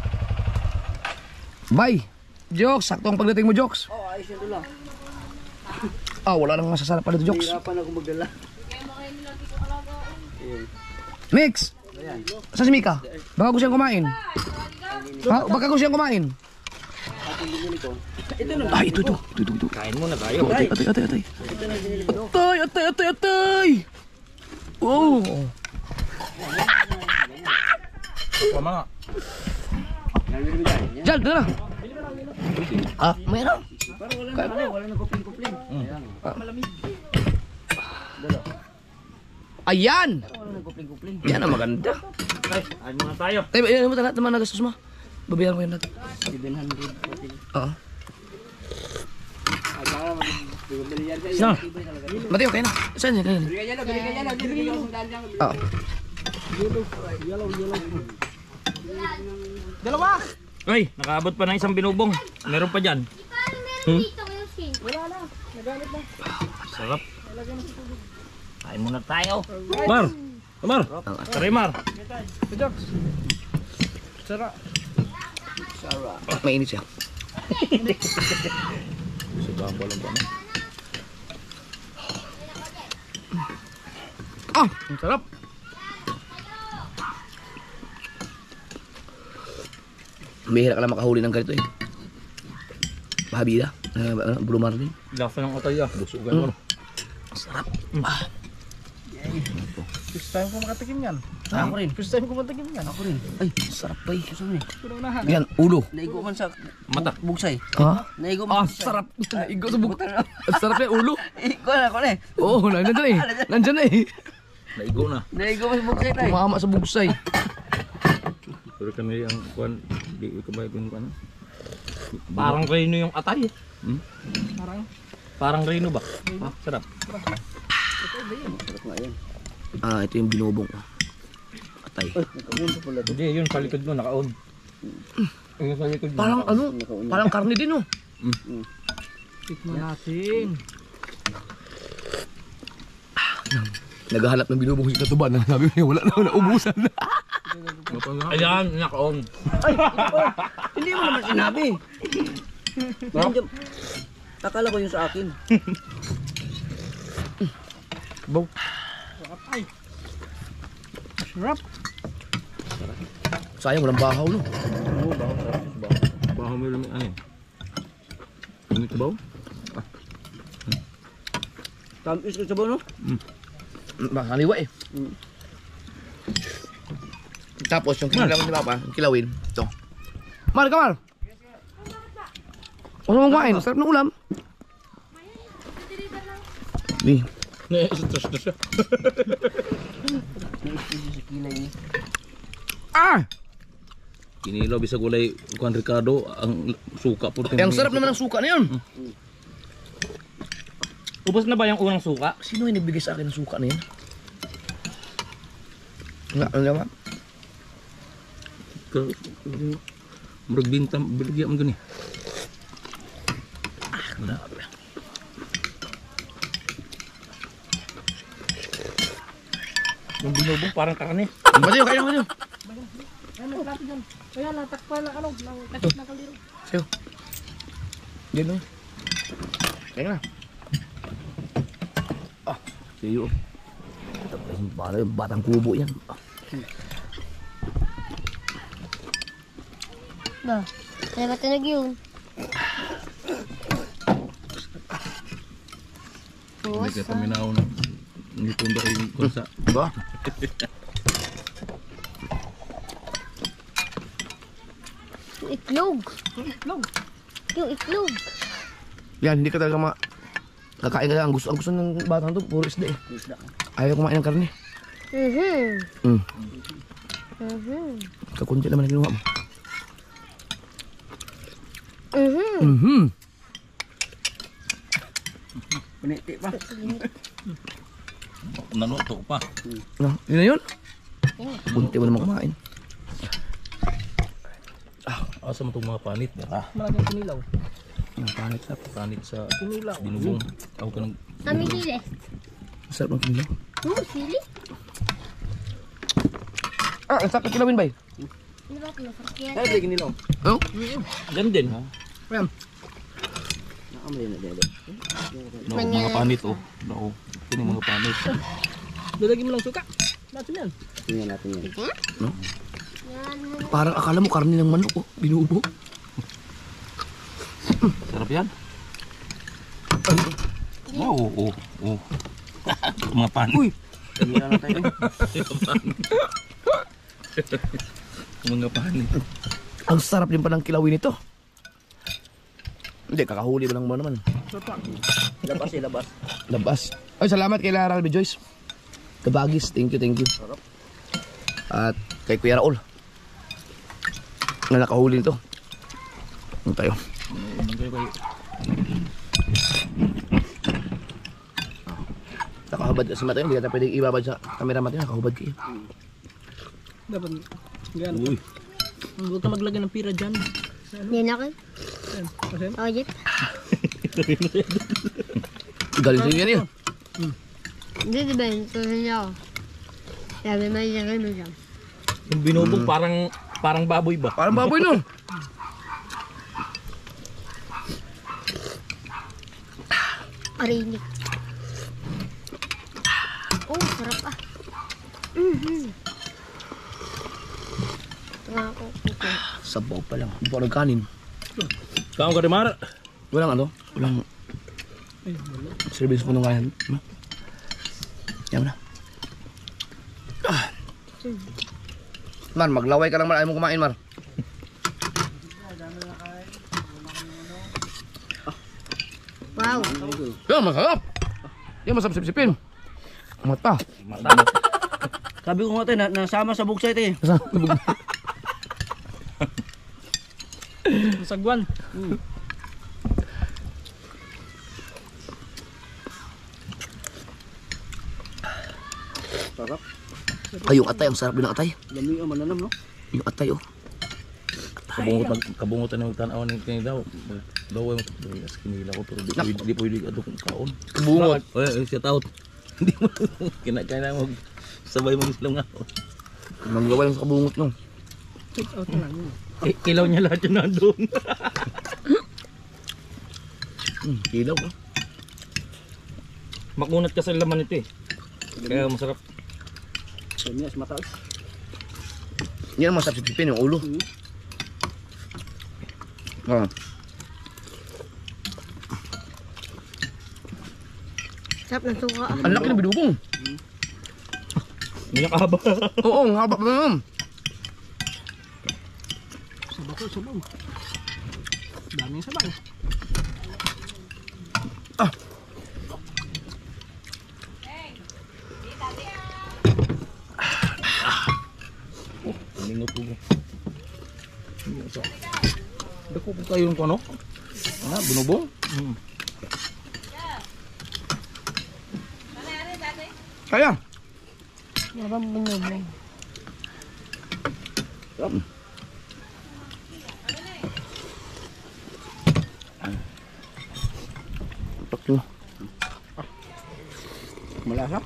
Bye. Jokes, saktong pagdating mo, Jokes. Oo, ayos yun lang. Ah, wala nang masasarap pa dito, Jokes. Hirapan ako magdala. Mix! Saan si Mika? Baka ko siyang kumain. Ha? Baka ko siyang kumain. Ah, ito, ito. Ito, ito, ito. Kain muna tayo. Oh, atay, atay, atay, atay. Atay, atay, atay, atay. Oh. Tama nga. Diyan, dala. Ah, mayroon. Kaya mo. Wala nang kupling-kupling. Ayan. Wala nang kupling-kupling. Yan ang maganda. Ay, kain muna tayo. Ay, yan mo lahat naman nagastos mo. Babayaran ko yan lahat. seven hundred. Oo. Baka magbili yan kayo. Saan? Mateo, kaya na. Saan yan? Kaya na. Bili ka yan, bili ka yan. Bili ka yung daan dyan. Oo. Dalawa! Ay, nakaabot pa ng isang binubong. Meron pa dyan. Hmm? Sarap. Kain muna tayo. Mar! Mar! Tara, Mar! Ah, mainit siya. Subahan ko lang pa na. Ah, ang sarap. Bihira ka lang makahuli ng ganito eh. Pahabida. Uh, Blue Marlin. Lasa ng atay ah. Busugan mo. Sarap. First time ko makatikim yan. Ako rin. First time ko makatikim yan. Ako rin. Ay, sarap pa eh. Yan, ulo. Naigo man sa Mata. bugsay. Ha? Naigo Ah, man sa sarap. Igo sa buk. Ang sarap eh, ulo. Iko na ako na eh. Oo, nandyan eh. Nandyan na eh. Naigo na. Naigo man sa bugsay na eh. Kumama sa bugsay. Pero kami ang kuan, di ko ba yung kuan? Parang reno yung atay. Hmm? Parang parang reno ba? Ah, sarap. Ah, ito yung binubong. Atay. Hindi, yun sa likod mo naka-on. Yung sa likod mo. Parang ano, parang karne din oh. Tikman natin. Naghahanap ng binubong si Katuban. Sabi niya, wala na, naubusan na. Ayan, naka-on. Hindi mo naman sinabi. Nandiyan- Akala ko yung sa akin. Baw. Sarap. Sayang, walang bahaw no. Baho mo yung ano eh. Lumit ba? Tamis ko sa bono. Makaliwa eh. Tapos yung kilawin ni Papa, yung kilawin. Ito. Mar, kamar. Ano mong kumain? Sarap ng ulam. Ni. Nai-stress na siya. Ah! Kinilaw bisa gulay kuan Ricardo ang suka po. Eh, ang sarap naman ng suka na yun. Ubos na ba yung unang suka? Sino yung nagbigay sa akin ng suka na yan? Nga, ano naman? Murag bintam, bilagyan mo gani. Ah, grabe. Yung binubong parang karne. Ba't yun? Kaya naman yun. Ano, plato dyan. Kaya natakpan na ano, ng takip na kaliro. Sa'yo. Yan o. Kaya na. Ah, sa'yo. Parang yung batang kubo yan. Ah. Ba, kaya ba tinag yun? Hindi ka paminaw na. Hindi punda ko yung kunsa. Ba? Yung itlog. Itlog. Yung itlog. Yan, hindi ka talaga ma... Kakain ka lang. Ang gusto, ang gusto ng batang to, puro isda eh. Ayaw kumain ng karne. Mhm. Hmm. Mhm. Kakunti naman ang ginawa mo. Mhm. Piniti pa. Nanuto pa. No, yun na yun. Bunti mo naman kumain. Asa mo itong mga panit? Ah, Malaking kinilaw. Ang panit sa panit sa Kinilaw. dinubong. Ako ka nang... Kami sili. sarap ng kinilaw. Oo, sili. Ah, ang sakit kilawin ba eh? Di ba pinasakyan? Ay, bigyan nila. Oh? Gan din. Ayan. Nakamay na dede. No, mga panit oh. No, ito yung mga panit. Lalagyan mo lang suka. Natin yan. Tingnan natin yan. Parang akala mo karne ng manok oh. Binubo. Sarap yan. Oo, oo, oo. Mga panit. Uy! Tingnan natin. Mga panit. Ang sarap din palang kilawin ito. Hindi, kakahuli mo lang mo naman. Labas eh, labas. Labas. Ay, salamat kay Lara Albi Joyce. Kabagis, thank you, thank you. At kay Kuya Raul. Na nakahuli nito. Ano tayo? Nakahubad sa mata yun, hindi natin pwedeng ibabad sa camera mata yun, nakahubad kayo. Dapat gano'n. Huwag ka maglagay ng pira dyan. Hindi na kayo. Oh, Jeep. Galing sa inyo yan yun. Hindi, di ba yun? Tuloy niya ako. Sabi mo yung ano dyan. Yung binubog parang parang baboy ba? Parang baboy no. Arinig. Oh, sarap ah. Mm-hmm. Ito nga ako. Okay. Sabaw pa lang. Hindi pa nagkanin. Kaong ka rimar. Walang ano? Walang service mo nung kayan. Ano? Yan na. Ah. Mar, maglaway ka lang Mar. Ayaw mo kumain Mar. Wow. Yan, masarap. Yan, masarap sipsipin. Mata. Sabi ko nga tayo, na, nasama sa bugsay tayo. Sagwan. Sarap. Ay, yung atay. Ang sarap din ng atay. Dami ang mananam, no? Yung atay oh. Kabungot mag kabungotan ng tanaw ng kinilaw. Daw ay mas kinila ko pero di pwede di pwede ato kung kaon. Kabungot. Oy, oy, shout out. Hindi mo kinakain mo sabay mo Islam nga. Manggaway sa kabungot no. Check out na lang yun. Eh, kilaw niya lahat yun nandun. Hmm, kilaw oh. Makunat kasi laman ito eh. Kaya masarap. Dami as mataas. Yan ang masarap sipsipin yung ulo. Ah. Sarap ng suka ah. Ang laki ng binubong. Hindi nakahaba. Oo, ang haba pa naman. Sabaw ko, sabaw. Daming sabaw. Ah. Ningot ko. Dako ko kayo ng ano? Ah, binubong? Hmm. Kaya. Nabang binubong. Takyo. Malasa.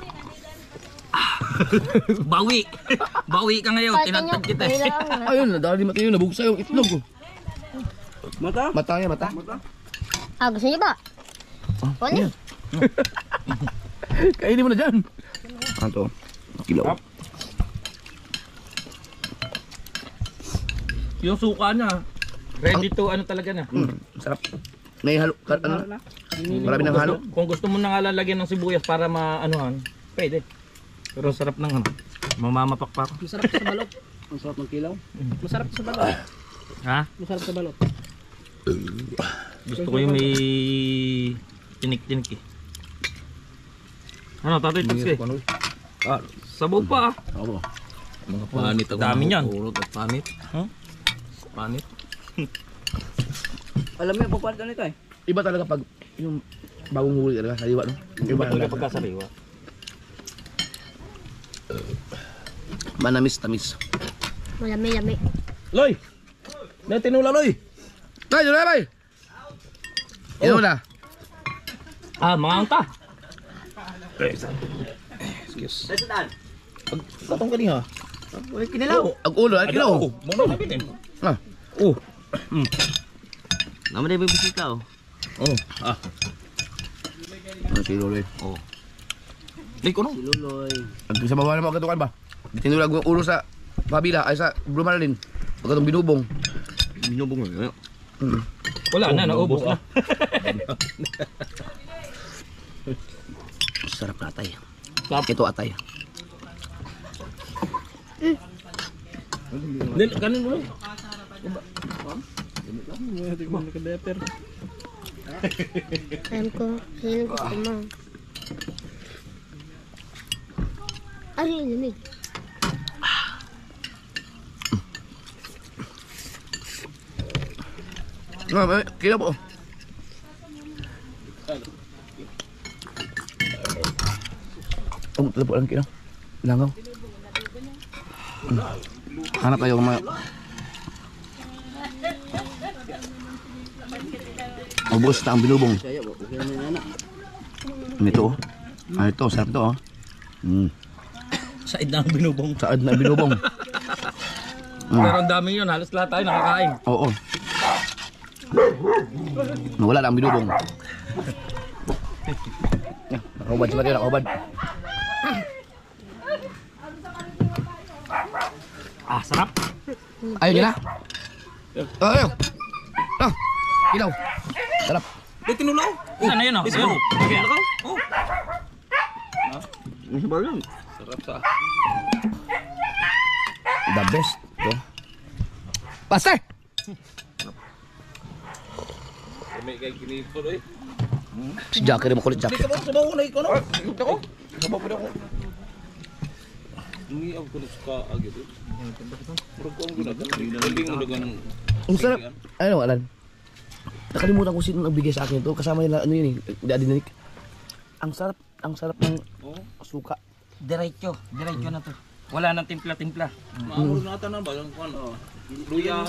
Bawi! Bawi ka ngayon, tinatag kita eh. Ayun, nadali mata yun. Nabugsa yung itlog oh. Mata? Mata yan, mata. Ah, gusto niyo ba? Ah, Ano? yan. Kainin mo na dyan. Ano to? Kilaw. Yung suka niya, ready to ano talaga na. Mm, sarap. May halo, ka, ano? Marami ng halo. Kung gusto mo nang lalagyan ng sibuyas para maanuhan, pwede. Pero sarap ng ano, mamamapakpak. Masarap sa balot. Ang sarap ng kilaw. Masarap sa balot. Ha? Masarap sa balot. Gusto ko yung may tinik-tinik eh. Ano, tatay tags eh. Ah, Sabaw pa ah. ako. Mga panit ako. Dami niyan. Urot at panit. Huh? Panit. Alam mo yung pagpalit ka nito eh. Iba talaga pag yung bagong huli talaga, sariwa no? Iba talaga. Pagkasariwa. Manamis, tamis. Malami-lami. Loy! May tinula, Loy! Tay, yun na, bay! Yun na. Ah, mga angka. Excuse. Dito daan. Katong ka niya. Uy, kinilaw. Ang ulo, ay kilo. Oh, muna na bitin. Ah, Oh. Naman na yung bisita oh. Oh. Ah. ano si Lolo eh. Oh. Di ko no. Luloy. Ang sa baba naman katukan ba? Tinulag ang ulo sa pabila, ay sa Brumalin. Pagkatong binubong. Binubong mo. Hmm. Wala na, naubos na. Sarap na atay. Sarap. Ito atay. Din, kanin mo. Alam ko, sino gusto mo. Ay, lamig. Ah, may kilo po. Oh, ito po lang kilo. Langaw. Hmm. Hanap tayo mga... Ubus na ang binubong. Ito oh. Ah, ito, sarap ito oh. Mm. Said na ang binubong. Saad na binubong. Mm. Pero ang dami yun, halos lahat tayo nakakain. Oo. Nawala lang ang binubong. Nakahubad si Mateo, nakahubad. Ah, sarap. Ayaw niyo na? Oh, ayaw. Ah, ilaw. Sarap. Di tinulaw. Ano yun oh? Ayun. Okay. Oh. May sabaw lang. Sarap sa. The best. Ito. Pastor! May kay kinipol eh. Si Jackie rin makulit, Jackie. Sabaw ko na ikaw no? Ito ko. Sabaw pa ako. Hindi ako kulit ka agad eh. Pero kung ginagawa, galing mo na ganun. Ang sarap. Ano, Alan? Nakalimutan ko sino nagbigay sa akin ito. Kasama nila, ano yun eh, Daddy Nick. Ang sarap, ang sarap ng suka. Diretso. Diretso na to. Wala nang timpla-timpla. Maamuro na ata na ba? Yung ano? Luya.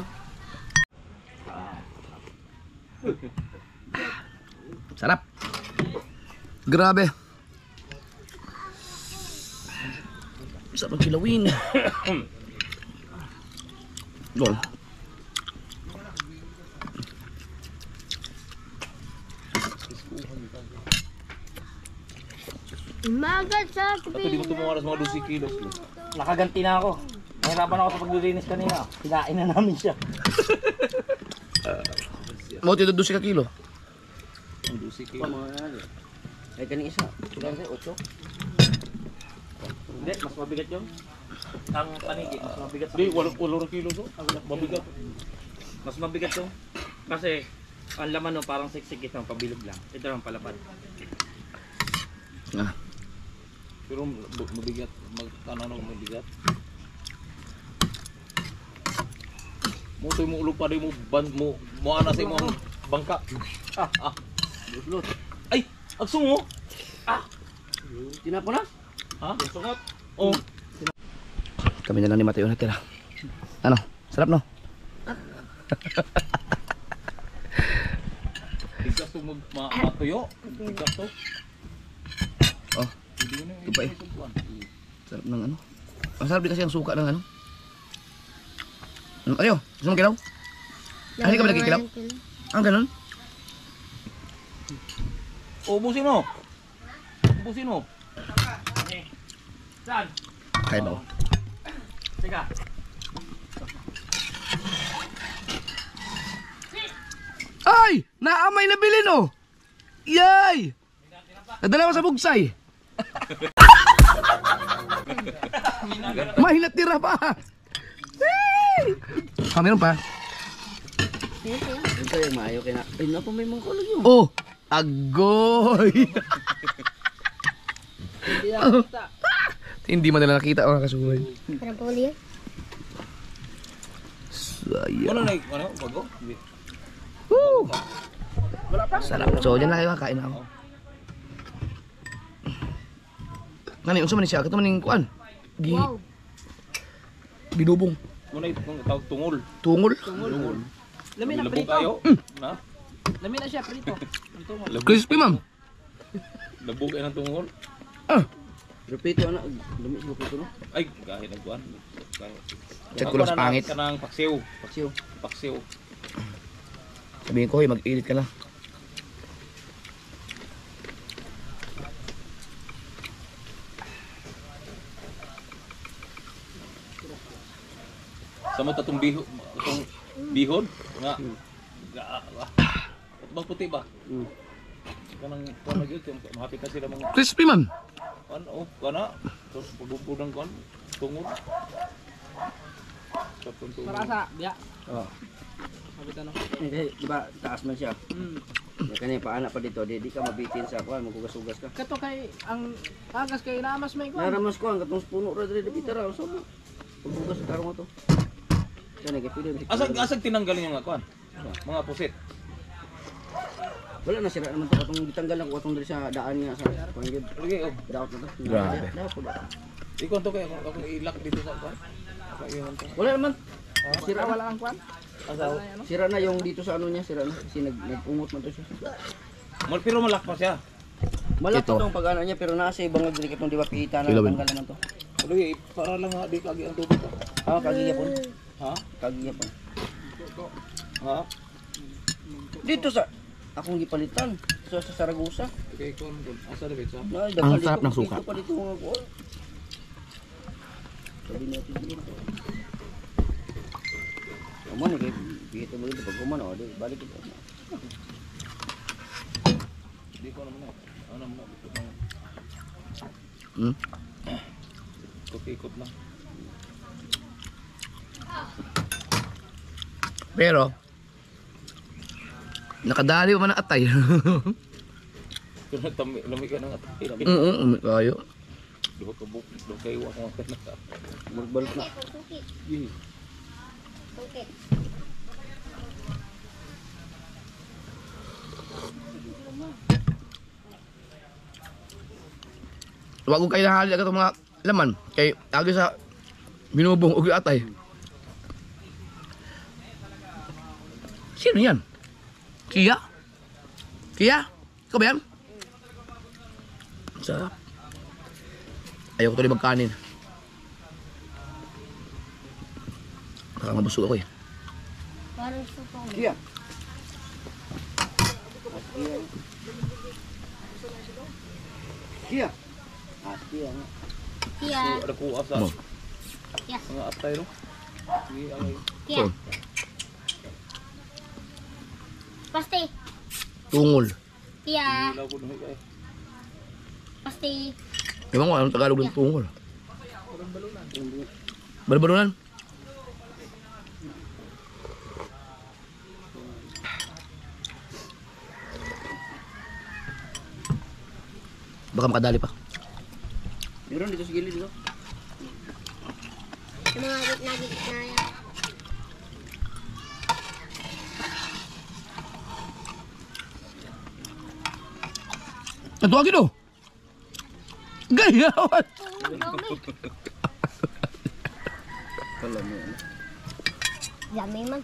Sarap. Grabe. Sarap ang kilawin. Doon. Magat sa Ito di ko tumuwaras mga dose kilos. Nakaganti na ako. Nahirapan ako sa paglilinis kanina. Kinain na namin siya. Mo tito dosi ka kilo. Ang dose kilos. Ay, kani isa. Ilan sa'yo? Ocho? Hindi, mas mabigat yun. Ang paniki, mas mabigat sa Di, walong walong kilos oh. Mabigat. Mas mabigat yun. Kasi, ang laman no, parang siksik itong pabilog lang. Ito lang palapad. Ah. Pero mabigat. Magtanong mabigat. Mo to mo ulo pa rin mo ban mo mo ana sa mo bangka. Ah ah. Luslot. Ay, agsungo. Ah. Tinapo na? Ha? Sungot. Oh. Kami na lang ni Mateo natira. Ano? Sarap no? Tigas to mo ma matuyo. Tigas to. Oh. Ito pa eh. Sarap ng ano? Ang sarap din kasi ang suka ng ano? Ano? Ayo, gusto mong kilaw? Ah, hindi ka ba nagkikilaw? Ah, ganun? Ubusin mo. Ubusin mo. Saan? Kaya ba? Sige. Ay! Naamay na bilin oh! Yay! Nadala mo sa bugsay! Mahilat tira pa! Hey! Ah, meron pa? Ito yung maayo kaya na. Ay, napo may mga kulog yun. Oh! Agoy! Hindi na kita. Hindi mo nila nakita mga kasugoy. Parang puli yan. Ano Sayang. na ano bago? Woo! Woo! Sarap. So, dyan lang kayo kain ako. Ngani, unsa man ni siya? Kato man ning kuan. Gi Wow. Binubong. Muna itong tawag tungol. Tungol. Tungol. Lami na Labog prito. kayo. Na? Lami na siya prito. Crispy, ma'am. Labog ay ng tungol. Repito ana, dumi sa repito no. Ay, kahit nagkuhan. Chat ko lang sa pangit. Kanang paksiw. Paksiw. Paksiw. Sabihin ko, hoy, mag-edit ka na. Sa mo tatong bihon, itong bihon nga. Ga- ah. At bang puti ba? Mm. Kanang kuan na gyud, mahapit na sila mga Crispy, ma'am. ano, kana. Tapos pagubod ng kuan, tungol. Tapos tungol. Marasa, biya. Oh. Mabita no. Eh, di ba taas man siya. Mm. Ya kanya paana pa dito, di, di ka mabitin sa kuan, magugas-ugas ka. Kato kay ang agas kay namas may kuan. Naramas ko ang katong puno ra diri dapita ra so. Pagbugas sa tarong to. Kani kay pili. Asag asag tinanggal niyo nga kuan. Mga pusit. Wala na sira naman to katong gitanggal na ko katong diri sa daan nga sa kuan gyud. Lagi oh. Daot na to. Grabe. Daot po ba? Ikaw to kay ako ilak dito sa kuan. Kaya to. Wala naman. Sira Ah, na. wala ang kuan. Asaw. Sira na yung dito sa ano niya, sira na. Kasi nag nag-ungot man to siya. Mal pero malak pa siya. Malaki Ito. tong pag-ano niya pero nasa ibang diri katong di ba pihita na Kilawin. tanggal naman to. Lagi para lang nga di kagi ang tubig. Ah, kagiya po. Ha? Kagiya po. Ha? Dito sa akong gipalitan so sa Saragosa. Okay, kon kon. Asa dito sa? Na, Ang dito- sarap ng suka. Dito pa dito mga ko. Sabi natin dito. Kamu nih kayak begitu begitu bagaimana? Oh, dia balik itu. Di ko naman. Ano naman dito na. Hmm? Ikot-ikot lang. Pero, nakadali pa man ang atay. Kung natami, lami ka ng atay. Oo, umi kayo. Duha ka buk, duha kayo ako ka na. Berbalik nak. Gini. Okay. Wag ko kayo nahali agad ang mga laman. Kay agi sa binubong ugi atay. Sino yan? Kia? Kia? Ikaw ba yan? Sarap. Ayaw ko tuloy magkanin. Baka mabusog ako eh. Parang supo. Iya. Iya. Asti yang. Tia. Ada kuha sa Mo. Yeah. mga atay no. Sige, ay. Tia. So, Pasti. tungol. Tia. Ilaw ko dumi kay. Pasti. Ewan ko anong Tagalog ng tungol. Balbalunan. Baka makadali pa. Meron dito sa gilid dito. Yung mga gitna-gitna yan. Ito agad oh. Gayawan. Ang dami. Kalau mo. Dami man.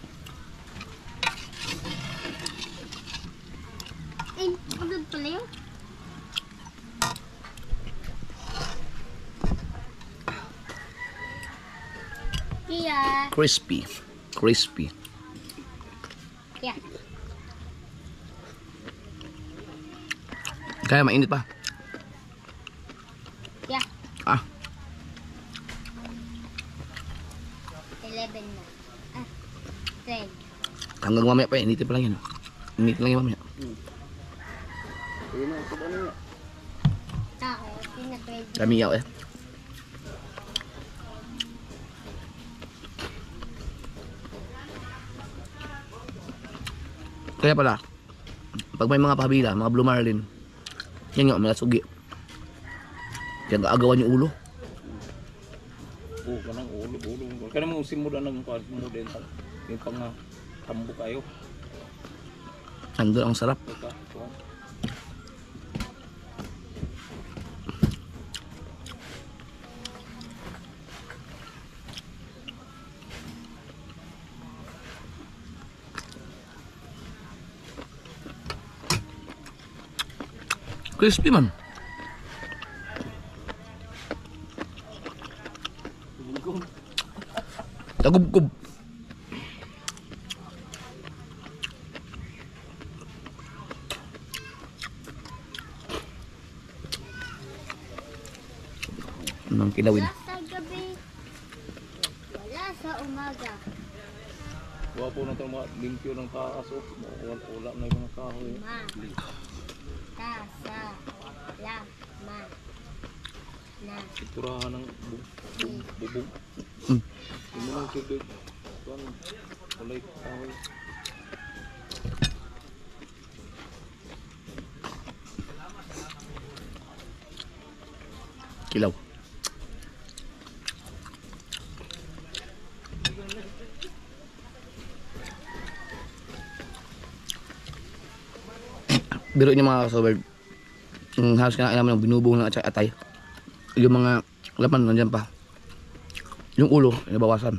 Eh, pagod pala yun. Tia. Crispy. Crispy. Tia. Kaya mainit pa. Tia. Ah, eleven na. Ah, twelve. hanggang mamaya pa. Initin pa lang yan. Initin lang yan mamaya. Ayun na, ito ano nga. Ako, tina twelve. Kami yaw eh. Kaya pala, pag may mga pabila, mga Blue Marlin, yan nga, mga sugi. Yan agawan yung ulo. Oh, kanang ulo ulo. Kana mo simudan ng kuan mo din. Yung pang tambo kayo. Andun ang sarap. Crispy man. Tagubgob. Anong kilawin? Wala sa gabi. Wala sa umaga. Wapo na ito mga limpyo ng kaso. Wala na yung mga kahoy. Ma. Ta. Sa. La. Ma. Na. Iturahan ng bu- bu- bubong. Mm. Yung mga sibig. Ano? Walay kahoy. Kilaw. Biro niyo mga kasober, yung halos kailangan namin ng binubong ng atay. Yung mga laman nandyan pa. Yung ulo, nabawasan.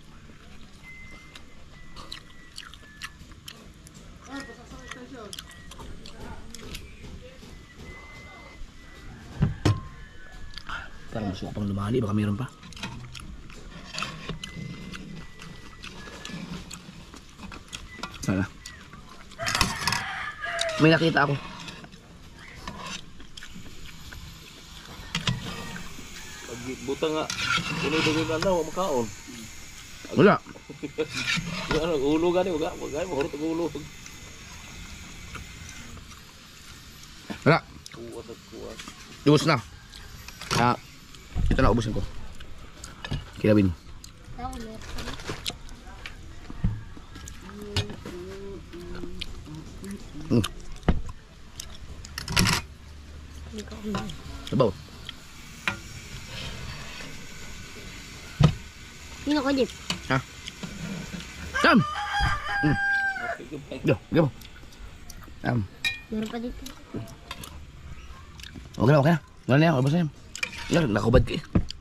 Parang gusto ko pang lumali, baka mayroon pa. Wala. May nakita ako. Pag buta nga. Puno daw yung ano, makaon. Wala. Yung ano, ulo gani, wag wag gani, mahurot ang ulo. Wala. Kuwas at kuwas. Iwas na. Ah, ito na ubusin ko. Kilawin. Ako meron. Hmm. Sabaw. Sino ko, Jeep? Ha? Sam! Hmm. Go, go. Um, Meron pa dito. okay na, okay na. Wala na yan, wala ba sa'yo? Yan, nakubad ka eh.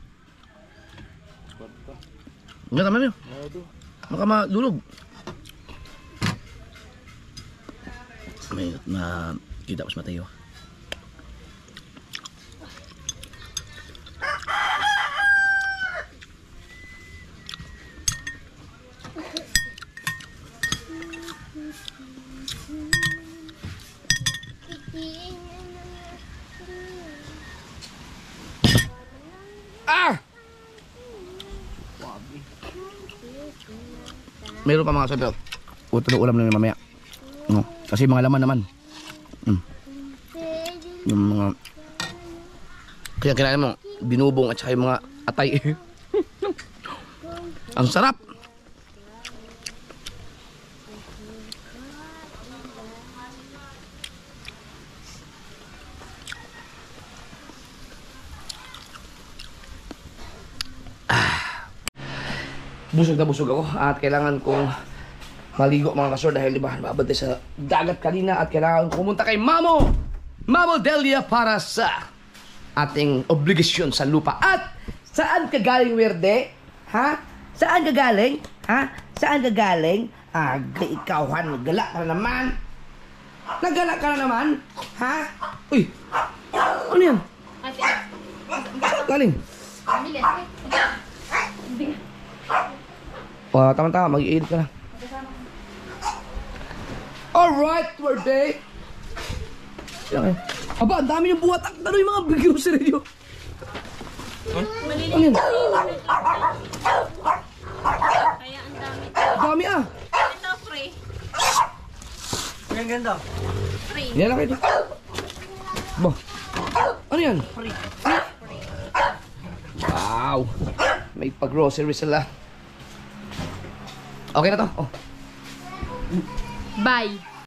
Nga tama na yun. Baka madulog. May makita mas matayo. Ah! Meron pa mga sabi. Uto na ulam namin mamaya. No, kasi mga laman naman. Mm. Yung mga kaya kinain mo binubong at saka yung mga atay. Ang sarap. Busog na busog ako at kailangan kong maligo mga kasor dahil diba nababad tayo sa dagat kanina at kailangan kong pumunta kay Mamo Mamo Delia para sa ating obligasyon sa lupa. At saan ka galing, Werde? Ha? Saan ka galing? Ha? Saan ka galing? Ah, ikaw han, gala ka na naman. Nagala ka na naman? Ha? Uy! Ano yan? Galing? Oh, tama-tama, mag-i-edit ka na. Alright, Werde. Okay. Aba, ang dami yung buhat. Ano yung mga big grocery nyo? Ano yan? Kaya ang dami. Dami ah. Ito, free. Ang ganda. Free. Yan lang kayo. Ba? Ano yan? Free. Wow. May pag-grocery sila. Okay na to. Oh. Bye.